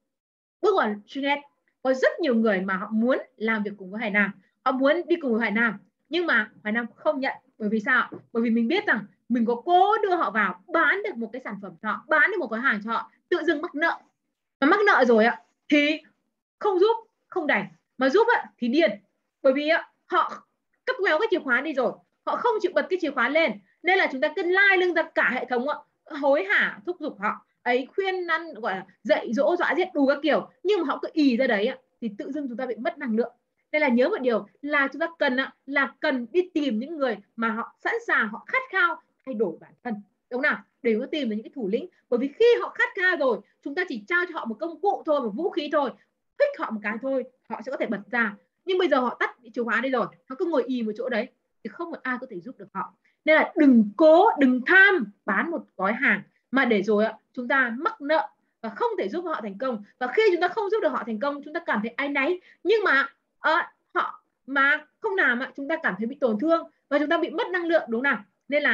bước vào Truenet, có rất nhiều người mà họ muốn làm việc cùng với Hoài Nam, họ muốn đi cùng với Hoài Nam, nhưng mà Hoài Nam không nhận. Bởi vì sao? Bởi vì mình biết rằng mình có cố đưa họ vào, bán được một cái sản phẩm cho họ, bán được một cái hàng cho họ, tự dưng mắc nợ. Mà mắc nợ rồi thì không giúp, không đành, mà giúp thì điên. Bởi vì họ cắt quéo cái chìa khóa đi rồi, họ không chịu bật cái chìa khóa lên, nên là chúng ta cứ lai lưng ra cả hệ thống hối hả thúc giục họ ấy, khuyên năn, gọi là dạy dỗ dọa giết đủ các kiểu, nhưng mà họ cứ ì ra đấy thì tự dưng chúng ta bị mất năng lượng. Nên là nhớ một điều là chúng ta cần là cần đi tìm những người mà họ sẵn sàng, họ khát khao thay đổi bản thân, đúng nào, để có tìm được những cái thủ lĩnh. Bởi vì khi họ khát khao rồi, chúng ta chỉ trao cho họ một công cụ thôi, một vũ khí thôi, thích họ một cái thôi, họ sẽ có thể bật ra. Nhưng bây giờ họ tắt chìa khóa đi rồi, họ cứ ngồi ì một chỗ đấy thì không một ai có thể giúp được họ. Nên là đừng tham bán một gói hàng mà để rồi chúng ta mắc nợ và không thể giúp họ thành công. Và khi chúng ta không giúp được họ thành công, chúng ta cảm thấy áy náy, nhưng mà họ mà không làm chúng ta cảm thấy bị tổn thương và chúng ta bị mất năng lượng, đúng nào? Nên là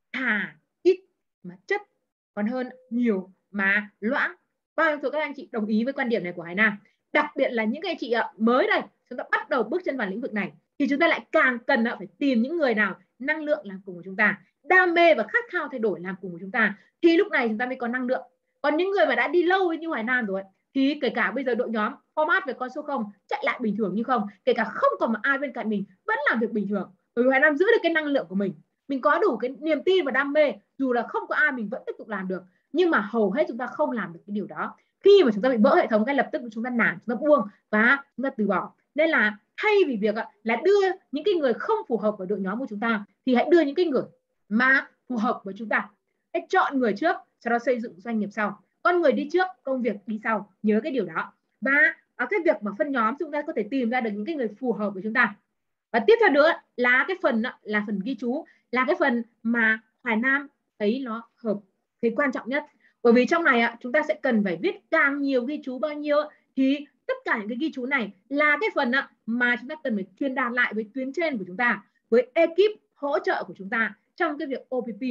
thà ít mà chất còn hơn nhiều mà loãng. Bao nhiêu số các anh chị đồng ý với quan điểm này của Hải Nam? Đặc biệt là những anh chị mới đây, chúng ta bắt đầu bước chân vào lĩnh vực này thì chúng ta lại càng cần phải tìm những người nào năng lượng làm cùng với chúng ta, đam mê và khát khao thay đổi làm cùng với chúng ta, thì lúc này chúng ta mới có năng lượng. Còn những người mà đã đi lâu như Hoài Nam rồi thì kể cả bây giờ đội nhóm format về con số 0 chạy lại bình thường như không, kể cả không còn một ai bên cạnh mình vẫn làm việc bình thường, bởi vì Hoài Nam giữ được cái năng lượng của mình có đủ cái niềm tin và đam mê, dù là không có ai mình vẫn tiếp tục làm được. Nhưng mà hầu hết chúng ta không làm được cái điều đó. Khi mà chúng ta bị vỡ hệ thống, ngay lập tức chúng ta nản, chúng ta buông và chúng ta từ bỏ. Nên là thay vì việc là đưa những cái người không phù hợp vào đội nhóm của chúng ta, thì hãy đưa những cái người mà phù hợp với chúng ta. Hãy chọn người trước, sau đó xây dựng doanh nghiệp sau. Con người đi trước, công việc đi sau. Nhớ cái điều đó. Và cái việc mà phân nhóm, chúng ta có thể tìm ra được những cái người phù hợp với chúng ta. Và tiếp theo nữa là cái phần là phần ghi chú, là cái phần mà Hoài Nam thấy nó hợp, cái quan trọng nhất. Bởi vì trong này chúng ta sẽ cần phải viết càng nhiều ghi chú bao nhiêu thì tất cả những cái ghi chú này là cái phần mà chúng ta cần phải truyền đạt lại với tuyến trên của chúng ta, với ekip hỗ trợ của chúng ta trong cái việc OPP.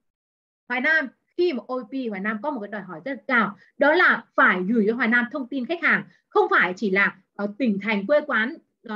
Hoài Nam khi mà OPP, Hoài Nam có một cái đòi hỏi rất cao, đó là phải gửi cho Hoài Nam thông tin khách hàng, không phải chỉ là tỉnh thành quê quán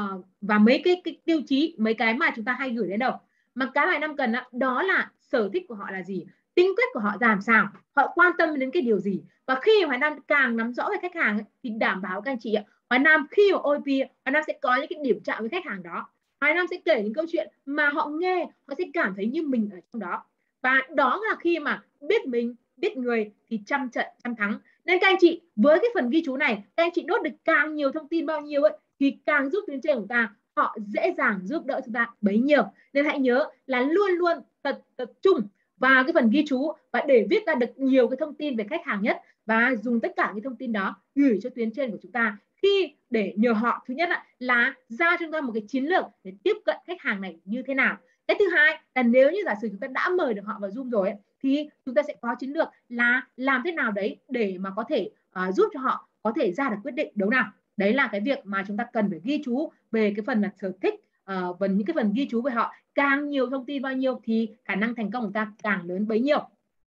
và mấy cái tiêu chí, mấy cái mà chúng ta hay gửi đến đâu, mà cái Hoài Nam cần đó là sở thích của họ là gì, tính cách của họ làm sao, họ quan tâm đến cái điều gì. Và khi Hoài Nam càng nắm rõ về khách hàng thì đảm bảo các anh chị Hoài Nam khi mà OPP, Hoài Nam sẽ có những cái điểm chạm với khách hàng đó. Hoài Nam sẽ kể những câu chuyện mà họ nghe, họ sẽ cảm thấy như mình ở trong đó. Và đó là khi mà biết mình, biết người thì trăm trận trăm thắng. Nên các anh chị với cái phần ghi chú này, các anh chị đốt được càng nhiều thông tin bao nhiêu thì càng giúp tuyến trên của ta họ dễ dàng giúp đỡ chúng ta bấy nhiêu. Nên hãy nhớ là luôn luôn tập trung vào cái phần ghi chú và để viết ra được nhiều cái thông tin về khách hàng nhất, và dùng tất cả những thông tin đó gửi cho tuyến trên của chúng ta, khi để nhờ họ thứ nhất là ra chúng ta một cái chiến lược để tiếp cận khách hàng này như thế nào. Cái thứ hai là nếu như giả sử chúng ta đã mời được họ vào Zoom rồi thì chúng ta sẽ có chiến lược là làm thế nào đấy để mà có thể giúp cho họ có thể ra được quyết định đúng nào. Đấy là cái việc mà chúng ta cần phải ghi chú về cái phần là sở thích, và những cái phần ghi chú về họ, càng nhiều thông tin bao nhiêu thì khả năng thành công của ta càng lớn bấy nhiêu.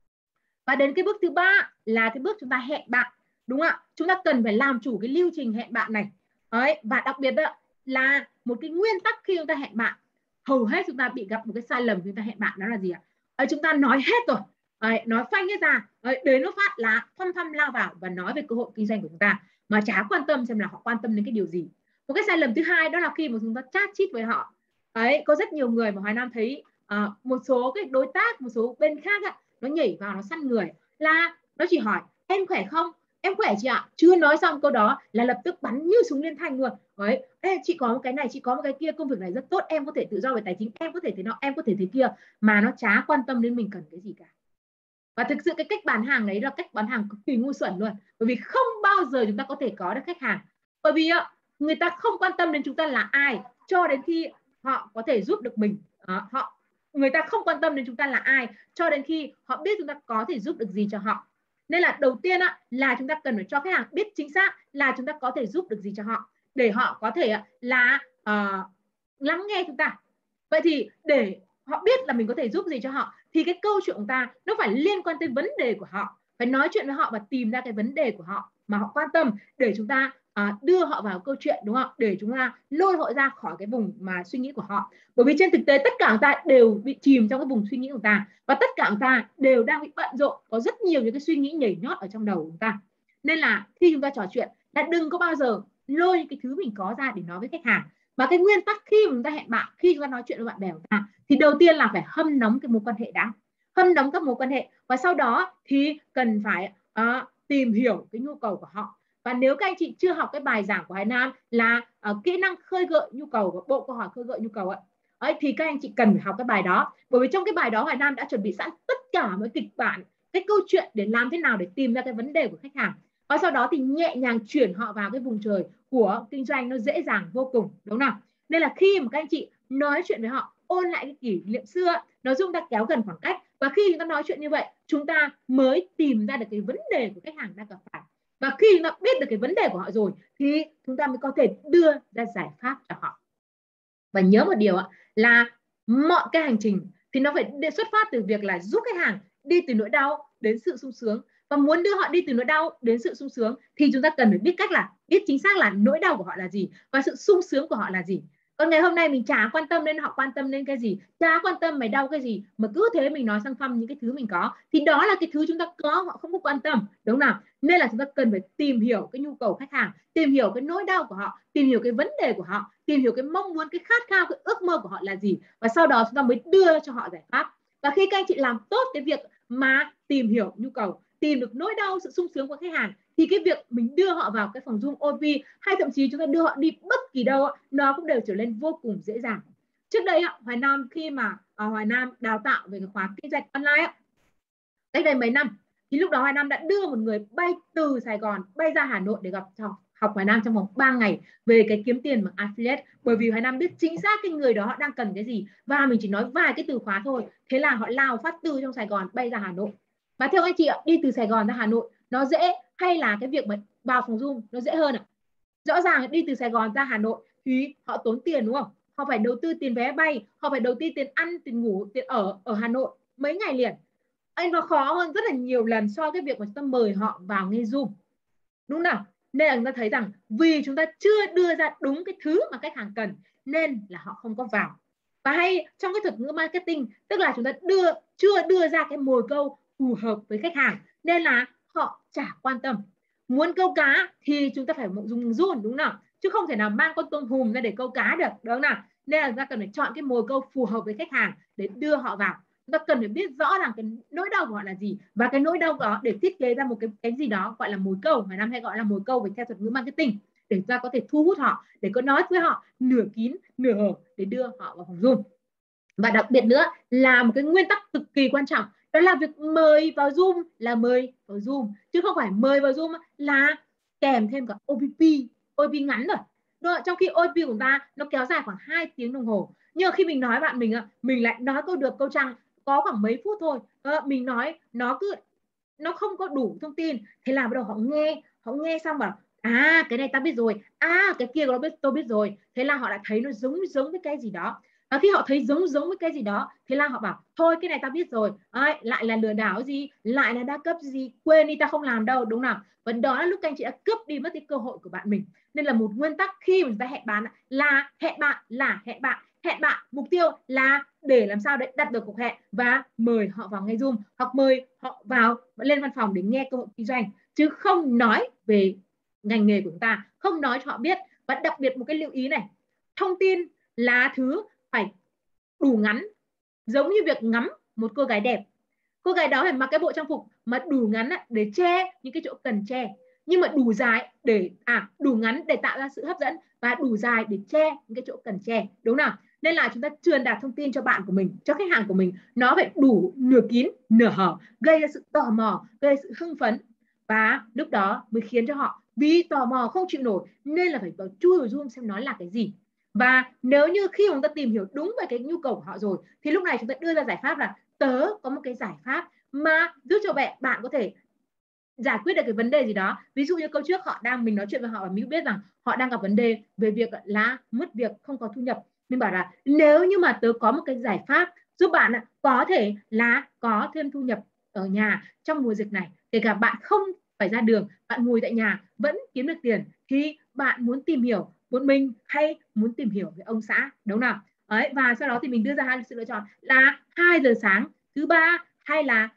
Và đến cái bước thứ ba là cái bước chúng ta hẹn bạn, đúng không ạ? Chúng ta cần phải làm chủ cái lưu trình hẹn bạn này. Đấy, và đặc biệt là một cái nguyên tắc khi chúng ta hẹn bạn, hầu hết chúng ta bị gặp một cái sai lầm khi chúng ta hẹn bạn, đó là gì ạ? Chúng ta nói hết rồi, nói phanh hết ra, đến lúc phát là thăm lao vào và nói về cơ hội kinh doanh của chúng ta mà chả quan tâm xem là họ quan tâm đến cái điều gì. Một cái sai lầm thứ hai đó là khi mà chúng ta chat chít với họ. Có rất nhiều người mà Hoài Nam thấy một số cái đối tác, một số bên khác nó nhảy vào, nó săn người, là nó chỉ hỏi em khỏe không, em khỏe chị ạ, chưa nói xong câu đó là lập tức bắn như súng liên thanh luôn. Đấy, chị có một cái này, chị có một cái kia, công việc này rất tốt, em có thể tự do về tài chính, em có thể thế nọ, em có thể thế kia, mà nó chả quan tâm đến mình cần cái gì cả. Và thực sự cái cách bán hàng đấy là cách bán hàng cực kỳ ngu xuẩn luôn, bởi vì không bao giờ chúng ta có thể có được khách hàng, bởi vì người ta không quan tâm đến chúng ta là ai cho đến khi họ có thể giúp được mình. Người ta không quan tâm đến chúng ta là ai cho đến khi họ biết chúng ta có thể giúp được gì cho họ. Nên là đầu tiên là chúng ta cần phải cho khách hàng biết chính xác là chúng ta có thể giúp được gì cho họ, để họ có thể là lắng nghe chúng ta. Vậy thì để họ biết là mình có thể giúp gì cho họ thì cái câu chuyện của ta nó phải liên quan tới vấn đề của họ, phải nói chuyện với họ và tìm ra cái vấn đề của họ mà họ quan tâm để chúng ta đưa họ vào câu chuyện, đúng không? Để chúng ta lôi họ ra khỏi cái vùng mà suy nghĩ của họ. Bởi vì trên thực tế tất cả chúng ta đều bị chìm trong cái vùng suy nghĩ của ta, và tất cả chúng ta đều đang bị bận rộn, có rất nhiều những cái suy nghĩ nhảy nhót ở trong đầu của chúng ta. Nên là khi chúng ta trò chuyện là đừng có bao giờ lôi những cái thứ mình có ra để nói với khách hàng. Và cái nguyên tắc khi mà chúng ta hẹn bạn, khi chúng ta nói chuyện với bạn bè của ta, thì đầu tiên là phải hâm nóng cái mối quan hệ đã, hâm nóng các mối quan hệ, và sau đó thì cần phải tìm hiểu cái nhu cầu của họ. Và nếu các anh chị chưa học cái bài giảng của Hải Nam là kỹ năng khơi gợi nhu cầu và bộ câu hỏi khơi gợi nhu cầu thì các anh chị cần phải học cái bài đó, bởi vì trong cái bài đó Hải Nam đã chuẩn bị sẵn tất cả mấy kịch bản, cái câu chuyện để làm thế nào để tìm ra cái vấn đề của khách hàng, và sau đó thì nhẹ nhàng chuyển họ vào cái vùng trời của kinh doanh, nó dễ dàng vô cùng, đúng không? Nên là khi mà các anh chị nói chuyện với họ, ôn lại cái kỷ niệm xưa, nó giúp ta kéo gần khoảng cách. Và khi chúng ta nói chuyện như vậy, chúng ta mới tìm ra được cái vấn đề của khách hàng đang gặp phải. Và khi chúng ta biết được cái vấn đề của họ rồi thì chúng ta mới có thể đưa ra giải pháp cho họ. Và nhớ một điều là mọi cái hành trình thì nó phải xuất phát từ việc là giúp khách hàng đi từ nỗi đau đến sự sung sướng. Và muốn đưa họ đi từ nỗi đau đến sự sung sướng thì chúng ta cần phải biết cách là biết chính xác là nỗi đau của họ là gì và sự sung sướng của họ là gì. Còn ngày hôm nay mình chả quan tâm đến họ quan tâm đến cái gì, chả quan tâm mày đau cái gì, mà cứ thế mình nói sang phăm những cái thứ mình có, thì đó là cái thứ chúng ta có, họ không có quan tâm, đúng không nào? Nên là chúng ta cần phải tìm hiểu cái nhu cầu khách hàng, tìm hiểu cái nỗi đau của họ, tìm hiểu cái vấn đề của họ, tìm hiểu cái mong muốn, cái khát khao, cái ước mơ của họ là gì, và sau đó chúng ta mới đưa cho họ giải pháp. Và khi các anh chị làm tốt cái việc mà tìm hiểu nhu cầu, tìm được nỗi đau, sự sung sướng của khách hàng, thì cái việc mình đưa họ vào cái phòng Zoom OP, hay thậm chí chúng ta đưa họ đi bất kỳ đâu, nó cũng đều trở nên vô cùng dễ dàng. Trước đây Hoài Nam khi mà Hoài Nam đào tạo về cái khóa kinh doanh online cách đây mấy năm, thì lúc đó Hoài Nam đã đưa một người bay từ Sài Gòn bay ra Hà Nội để gặp học Hoài Nam trong vòng 3 ngày về cái kiếm tiền bằng affiliate. Bởi vì Hoài Nam biết chính xác cái người đó họ đang cần cái gì, và mình chỉ nói vài cái từ khóa thôi, thế là họ lao phát từ trong Sài Gòn bay ra Hà Nội. Và theo anh chị đi từ Sài Gòn ra Hà Nội nó dễ hay là cái việc mà vào phòng Zoom nó dễ hơn ạ? Rõ ràng đi từ Sài Gòn ra Hà Nội thì họ tốn tiền, đúng không? Họ phải đầu tư tiền vé bay, họ phải đầu tư tiền ăn, tiền ngủ, tiền ở Hà Nội mấy ngày liền. Anh nó khó hơn rất là nhiều lần so với cái việc mà chúng ta mời họ vào nghe Zoom, đúng không nào? Nên là chúng ta thấy rằng vì chúng ta chưa đưa ra đúng cái thứ mà khách hàng cần nên là họ không có vào. Và hay trong cái thuật ngữ marketing, tức là chúng ta chưa đưa ra cái mồi câu phù hợp với khách hàng nên là họ chả quan tâm. Muốn câu cá thì chúng ta phải dùng Zoom, đúng không nào? Chứ không thể nào mang con tôm hùm ra để câu cá được, đúng không nào? Nên là chúng ta cần phải chọn cái mồi câu phù hợp với khách hàng để đưa họ vào. Chúng ta cần phải biết rõ rằng cái nỗi đau của họ là gì, và cái nỗi đau đó để thiết kế ra một cái gì đó gọi là mồi câu, Hoài Nam hay gọi là mồi câu về theo thuật ngữ marketing, để chúng ta có thể thu hút họ, để có nói với họ nửa kín nửa hở để đưa họ vào phòng Zoom. Và đặc biệt nữa là một cái nguyên tắc cực kỳ quan trọng, đó là việc mời vào Zoom là mời vào Zoom, chứ không phải mời vào Zoom là kèm thêm cả OP ngắn rồi. Trong khi OP của ta nó kéo dài khoảng 2 tiếng đồng hồ, nhưng mà khi mình nói bạn mình lại nói câu chăng có khoảng mấy phút thôi. Mình nói nó không có đủ thông tin, thế là bắt đầu họ nghe xong bảo cái này ta biết rồi, cái kia tôi biết rồi, thế là họ đã thấy nó giống với cái gì đó. Và khi họ thấy giống với cái gì đó, thế là họ bảo thôi cái này ta biết rồi, lại là lừa đảo gì, lại là đa cấp gì, quên đi, ta không làm đâu, đúng không? Và đó là lúc các anh chị đã cướp đi mất cái cơ hội của bạn mình. Nên là một nguyên tắc khi mà chúng ta hẹn bạn là hẹn bạn mục tiêu là để làm sao để đặt được cuộc hẹn và mời họ vào nghe Zoom, hoặc mời họ vào lên văn phòng để nghe cơ hội kinh doanh, chứ không nói về ngành nghề của chúng ta, không nói cho họ biết. Và đặc biệt một cái lưu ý này, thông tin là thứ phải đủ ngắn, giống như việc ngắm một cô gái đẹp. Cô gái đó phải mặc cái bộ trang phục mà đủ ngắn để che những cái chỗ cần che, nhưng mà đủ dài để đủ ngắn để tạo ra sự hấp dẫn, và đủ dài để che những cái chỗ cần che, đúng nào? Nên là chúng ta truyền đạt thông tin cho bạn của mình, cho khách hàng của mình, nó phải đủ nửa kín nửa hở, gây ra sự tò mò, gây ra sự hưng phấn, và lúc đó mới khiến cho họ vì tò mò không chịu nổi nên là phải vào chui vào Zoom xem nó là cái gì. Và nếu như khi chúng ta tìm hiểu đúng về cái nhu cầu của họ rồi, thì lúc này chúng ta đưa ra giải pháp là tớ có một cái giải pháp mà giúp cho bạn có thể giải quyết được cái vấn đề gì đó. Ví dụ như câu trước mình nói chuyện với họ và mình biết rằng họ đang gặp vấn đề về việc là mất việc, không có thu nhập. Mình bảo là nếu như mà tớ có một cái giải pháp giúp bạn có thể là có thêm thu nhập ở nhà trong mùa dịch này, kể cả bạn không phải ra đường, bạn ngồi tại nhà vẫn kiếm được tiền, thì bạn muốn tìm hiểu một mình hay muốn tìm hiểu với ông xã, đúng không nào? Đấy, và sau đó thì mình đưa ra hai sự lựa chọn là 2 giờ sáng thứ ba, hay là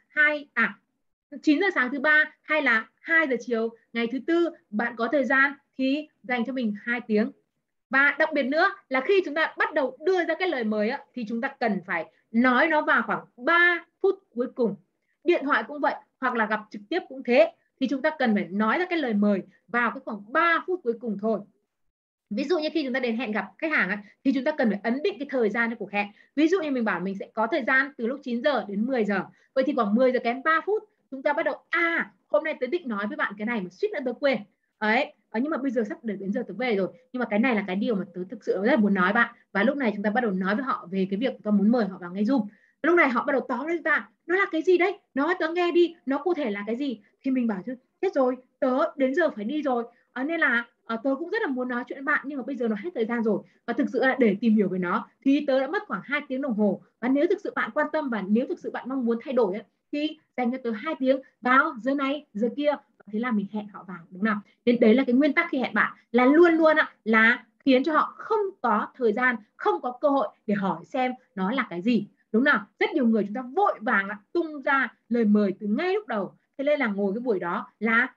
9 giờ sáng thứ ba, hay là 2 giờ chiều ngày thứ tư. Bạn có thời gian thì dành cho mình 2 tiếng. Và đặc biệt nữa là khi chúng ta bắt đầu đưa ra cái lời mời thì chúng ta cần phải nói nó vào khoảng 3 phút cuối cùng. Điện thoại cũng vậy, hoặc là gặp trực tiếp cũng thế, thì chúng ta cần phải nói ra cái lời mời vào cái khoảng 3 phút cuối cùng thôi. Ví dụ như khi chúng ta đến hẹn gặp khách hàng thì chúng ta cần phải ấn định cái thời gian cho cuộc hẹn. Ví dụ như mình bảo mình sẽ có thời gian từ lúc 9 giờ đến 10 giờ. Vậy thì khoảng 10 giờ kém 3 phút chúng ta bắt đầu hôm nay tớ định nói với bạn cái này mà suýt nữa tớ quên. Đấy, nhưng mà bây giờ sắp đến giờ tớ về rồi, nhưng mà cái này là cái điều mà tớ thực sự rất là muốn nói bạn. Và lúc này chúng ta bắt đầu nói với họ về cái việc tớ muốn mời họ vào nghe Zoom. Lúc này họ bắt đầu tóm lên ta, nó là cái gì đấy, nói tớ nghe đi, nó cụ thể là cái gì. Thì mình bảo chứ, hết rồi, tớ đến giờ phải đi rồi, nên là Tớ cũng rất là muốn nói chuyện với bạn nhưng mà bây giờ nó hết thời gian rồi, và thực sự là để tìm hiểu về nó thì tớ đã mất khoảng 2 tiếng đồng hồ, và nếu thực sự bạn quan tâm và nếu thực sự bạn mong muốn thay đổi ấy, thì dành cho tớ 2 tiếng vào giờ này giờ kia, thế là mình hẹn họ vào, đúng không? Nên đấy là cái nguyên tắc khi hẹn bạn, là luôn luôn là khiến cho họ không có thời gian, không có cơ hội để hỏi xem nó là cái gì, đúng nào? Rất nhiều người chúng ta vội vàng tung ra lời mời từ ngay lúc đầu, thế nên là ngồi cái buổi đó là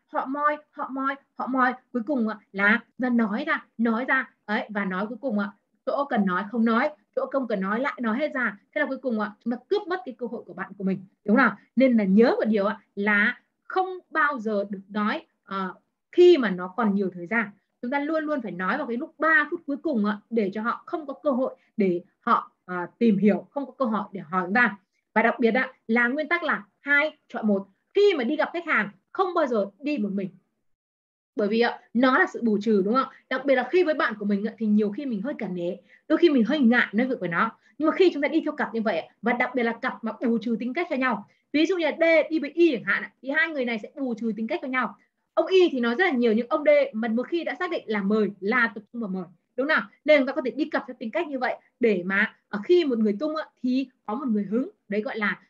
họ moi, cuối cùng là nói ra ấy, và nói cuối cùng chỗ cần nói không nói, chỗ không cần nói lại nói hết ra, thế là cuối cùng chúng ta cướp mất cái cơ hội của bạn của mình, đúng không? Nên là nhớ một điều là không bao giờ được nói khi mà nó còn nhiều thời gian. Chúng ta luôn luôn phải nói vào cái lúc 3 phút cuối cùng để cho họ không có cơ hội để họ tìm hiểu, không có cơ hội để hỏi chúng ta. Và đặc biệt là nguyên tắc là 2 chọn 1. Khi mà đi gặp khách hàng không bao giờ đi một mình, bởi vì nó là sự bù trừ, đúng không? Đặc biệt là khi với bạn của mình thì nhiều khi mình hơi cả nể, đôi khi mình hơi ngại nói việc với nó, nhưng mà khi chúng ta đi theo cặp như vậy, và đặc biệt là cặp mà bù trừ tính cách cho nhau, ví dụ như là D đi với Y chẳng hạn, thì hai người này sẽ bù trừ tính cách cho nhau. Ông Y thì nói rất là nhiều, nhưng ông D mà một khi đã xác định là mời là tập trung vào mời, đúng nào? Nên chúng ta có thể đi cặp theo tính cách như vậy, để mà khi một người tung thì có một người hứng, đấy gọi là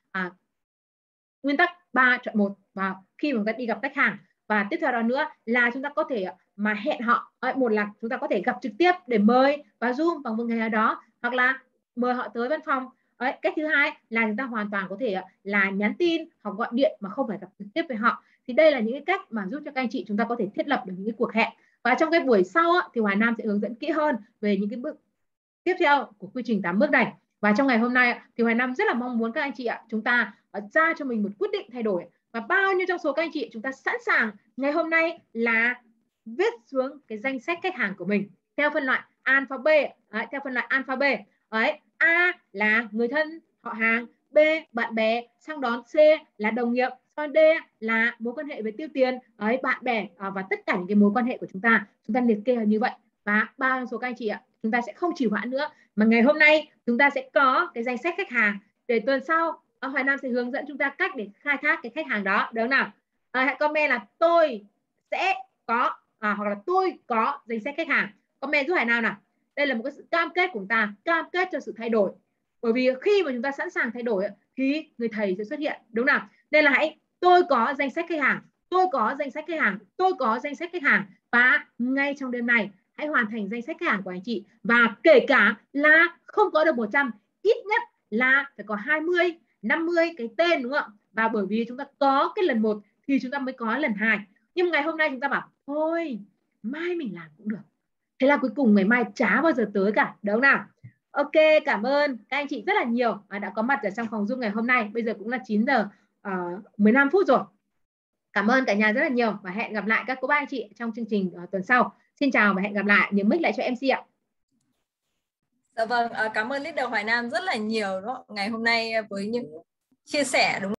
nguyên tắc 3 chọn 1 và khi mà chúng ta đi gặp khách hàng. Và tiếp theo đó nữa là chúng ta có thể mà hẹn họ, một là chúng ta có thể gặp trực tiếp để mời và Zoom vào một ngày nào đó, hoặc là mời họ tới văn phòng. Đấy, cách thứ hai là chúng ta hoàn toàn có thể là nhắn tin hoặc gọi điện mà không phải gặp trực tiếp với họ. Thì đây là những cái cách mà giúp cho các anh chị chúng ta có thể thiết lập được những cái cuộc hẹn. Và trong cái buổi sau thì Hoài Nam sẽ hướng dẫn kỹ hơn về những cái bước tiếp theo của quy trình 8 bước này. Và trong ngày hôm nay thì Hoài Nam rất là mong muốn các anh chị chúng ta ra cho mình một quyết định thay đổi, và bao nhiêu trong số các anh chị chúng ta sẵn sàng ngày hôm nay là viết xuống cái danh sách khách hàng của mình theo phân loại alpha B. Theo phân loại alpha B đấy, A là người thân họ hàng, B bạn bè, sang đón C là đồng nghiệp, D là mối quan hệ về tiêu tiền ấy, bạn bè và tất cả những cái mối quan hệ của chúng ta liệt kê như vậy. Và bao số các anh chị chúng ta sẽ không trì hoãn nữa, mà ngày hôm nay chúng ta sẽ có cái danh sách khách hàng, để tuần sau Hoài Nam sẽ hướng dẫn chúng ta cách để khai thác cái khách hàng đó, đúng nào? Hãy comment là tôi sẽ có hoặc là tôi có danh sách khách hàng, comment giúp Hoài Nam nào. Đây là một cái sự cam kết của chúng ta, cam kết cho sự thay đổi, bởi vì khi mà chúng ta sẵn sàng thay đổi thì người thầy sẽ xuất hiện, đúng nào? Nên là hãy tôi có danh sách khách hàng, tôi có danh sách khách hàng, tôi có danh sách khách hàng, và ngay trong đêm này hãy hoàn thành danh sách khách hàng của anh chị. Và kể cả là không có được 100, ít nhất là phải có 20, 50 cái tên, đúng không? Và bởi vì chúng ta có cái lần 1 thì chúng ta mới có lần 2. Nhưng ngày hôm nay chúng ta bảo thôi mai mình làm cũng được, thế là cuối cùng ngày mai chả bao giờ tới cả, đúng nào? Ok, cảm ơn các anh chị rất là nhiều đã có mặt ở trong phòng Zoom ngày hôm nay. Bây giờ cũng là 9 giờ 15 phút rồi. Cảm ơn cả nhà rất là nhiều, và hẹn gặp lại các cô bác anh chị trong chương trình tuần sau. Xin chào và hẹn gặp lại. Nhớ mic lại cho MC ạ. Dạ vâng, cảm ơn leader Hoài Nam rất là nhiều đó ngày hôm nay với những chia sẻ đúng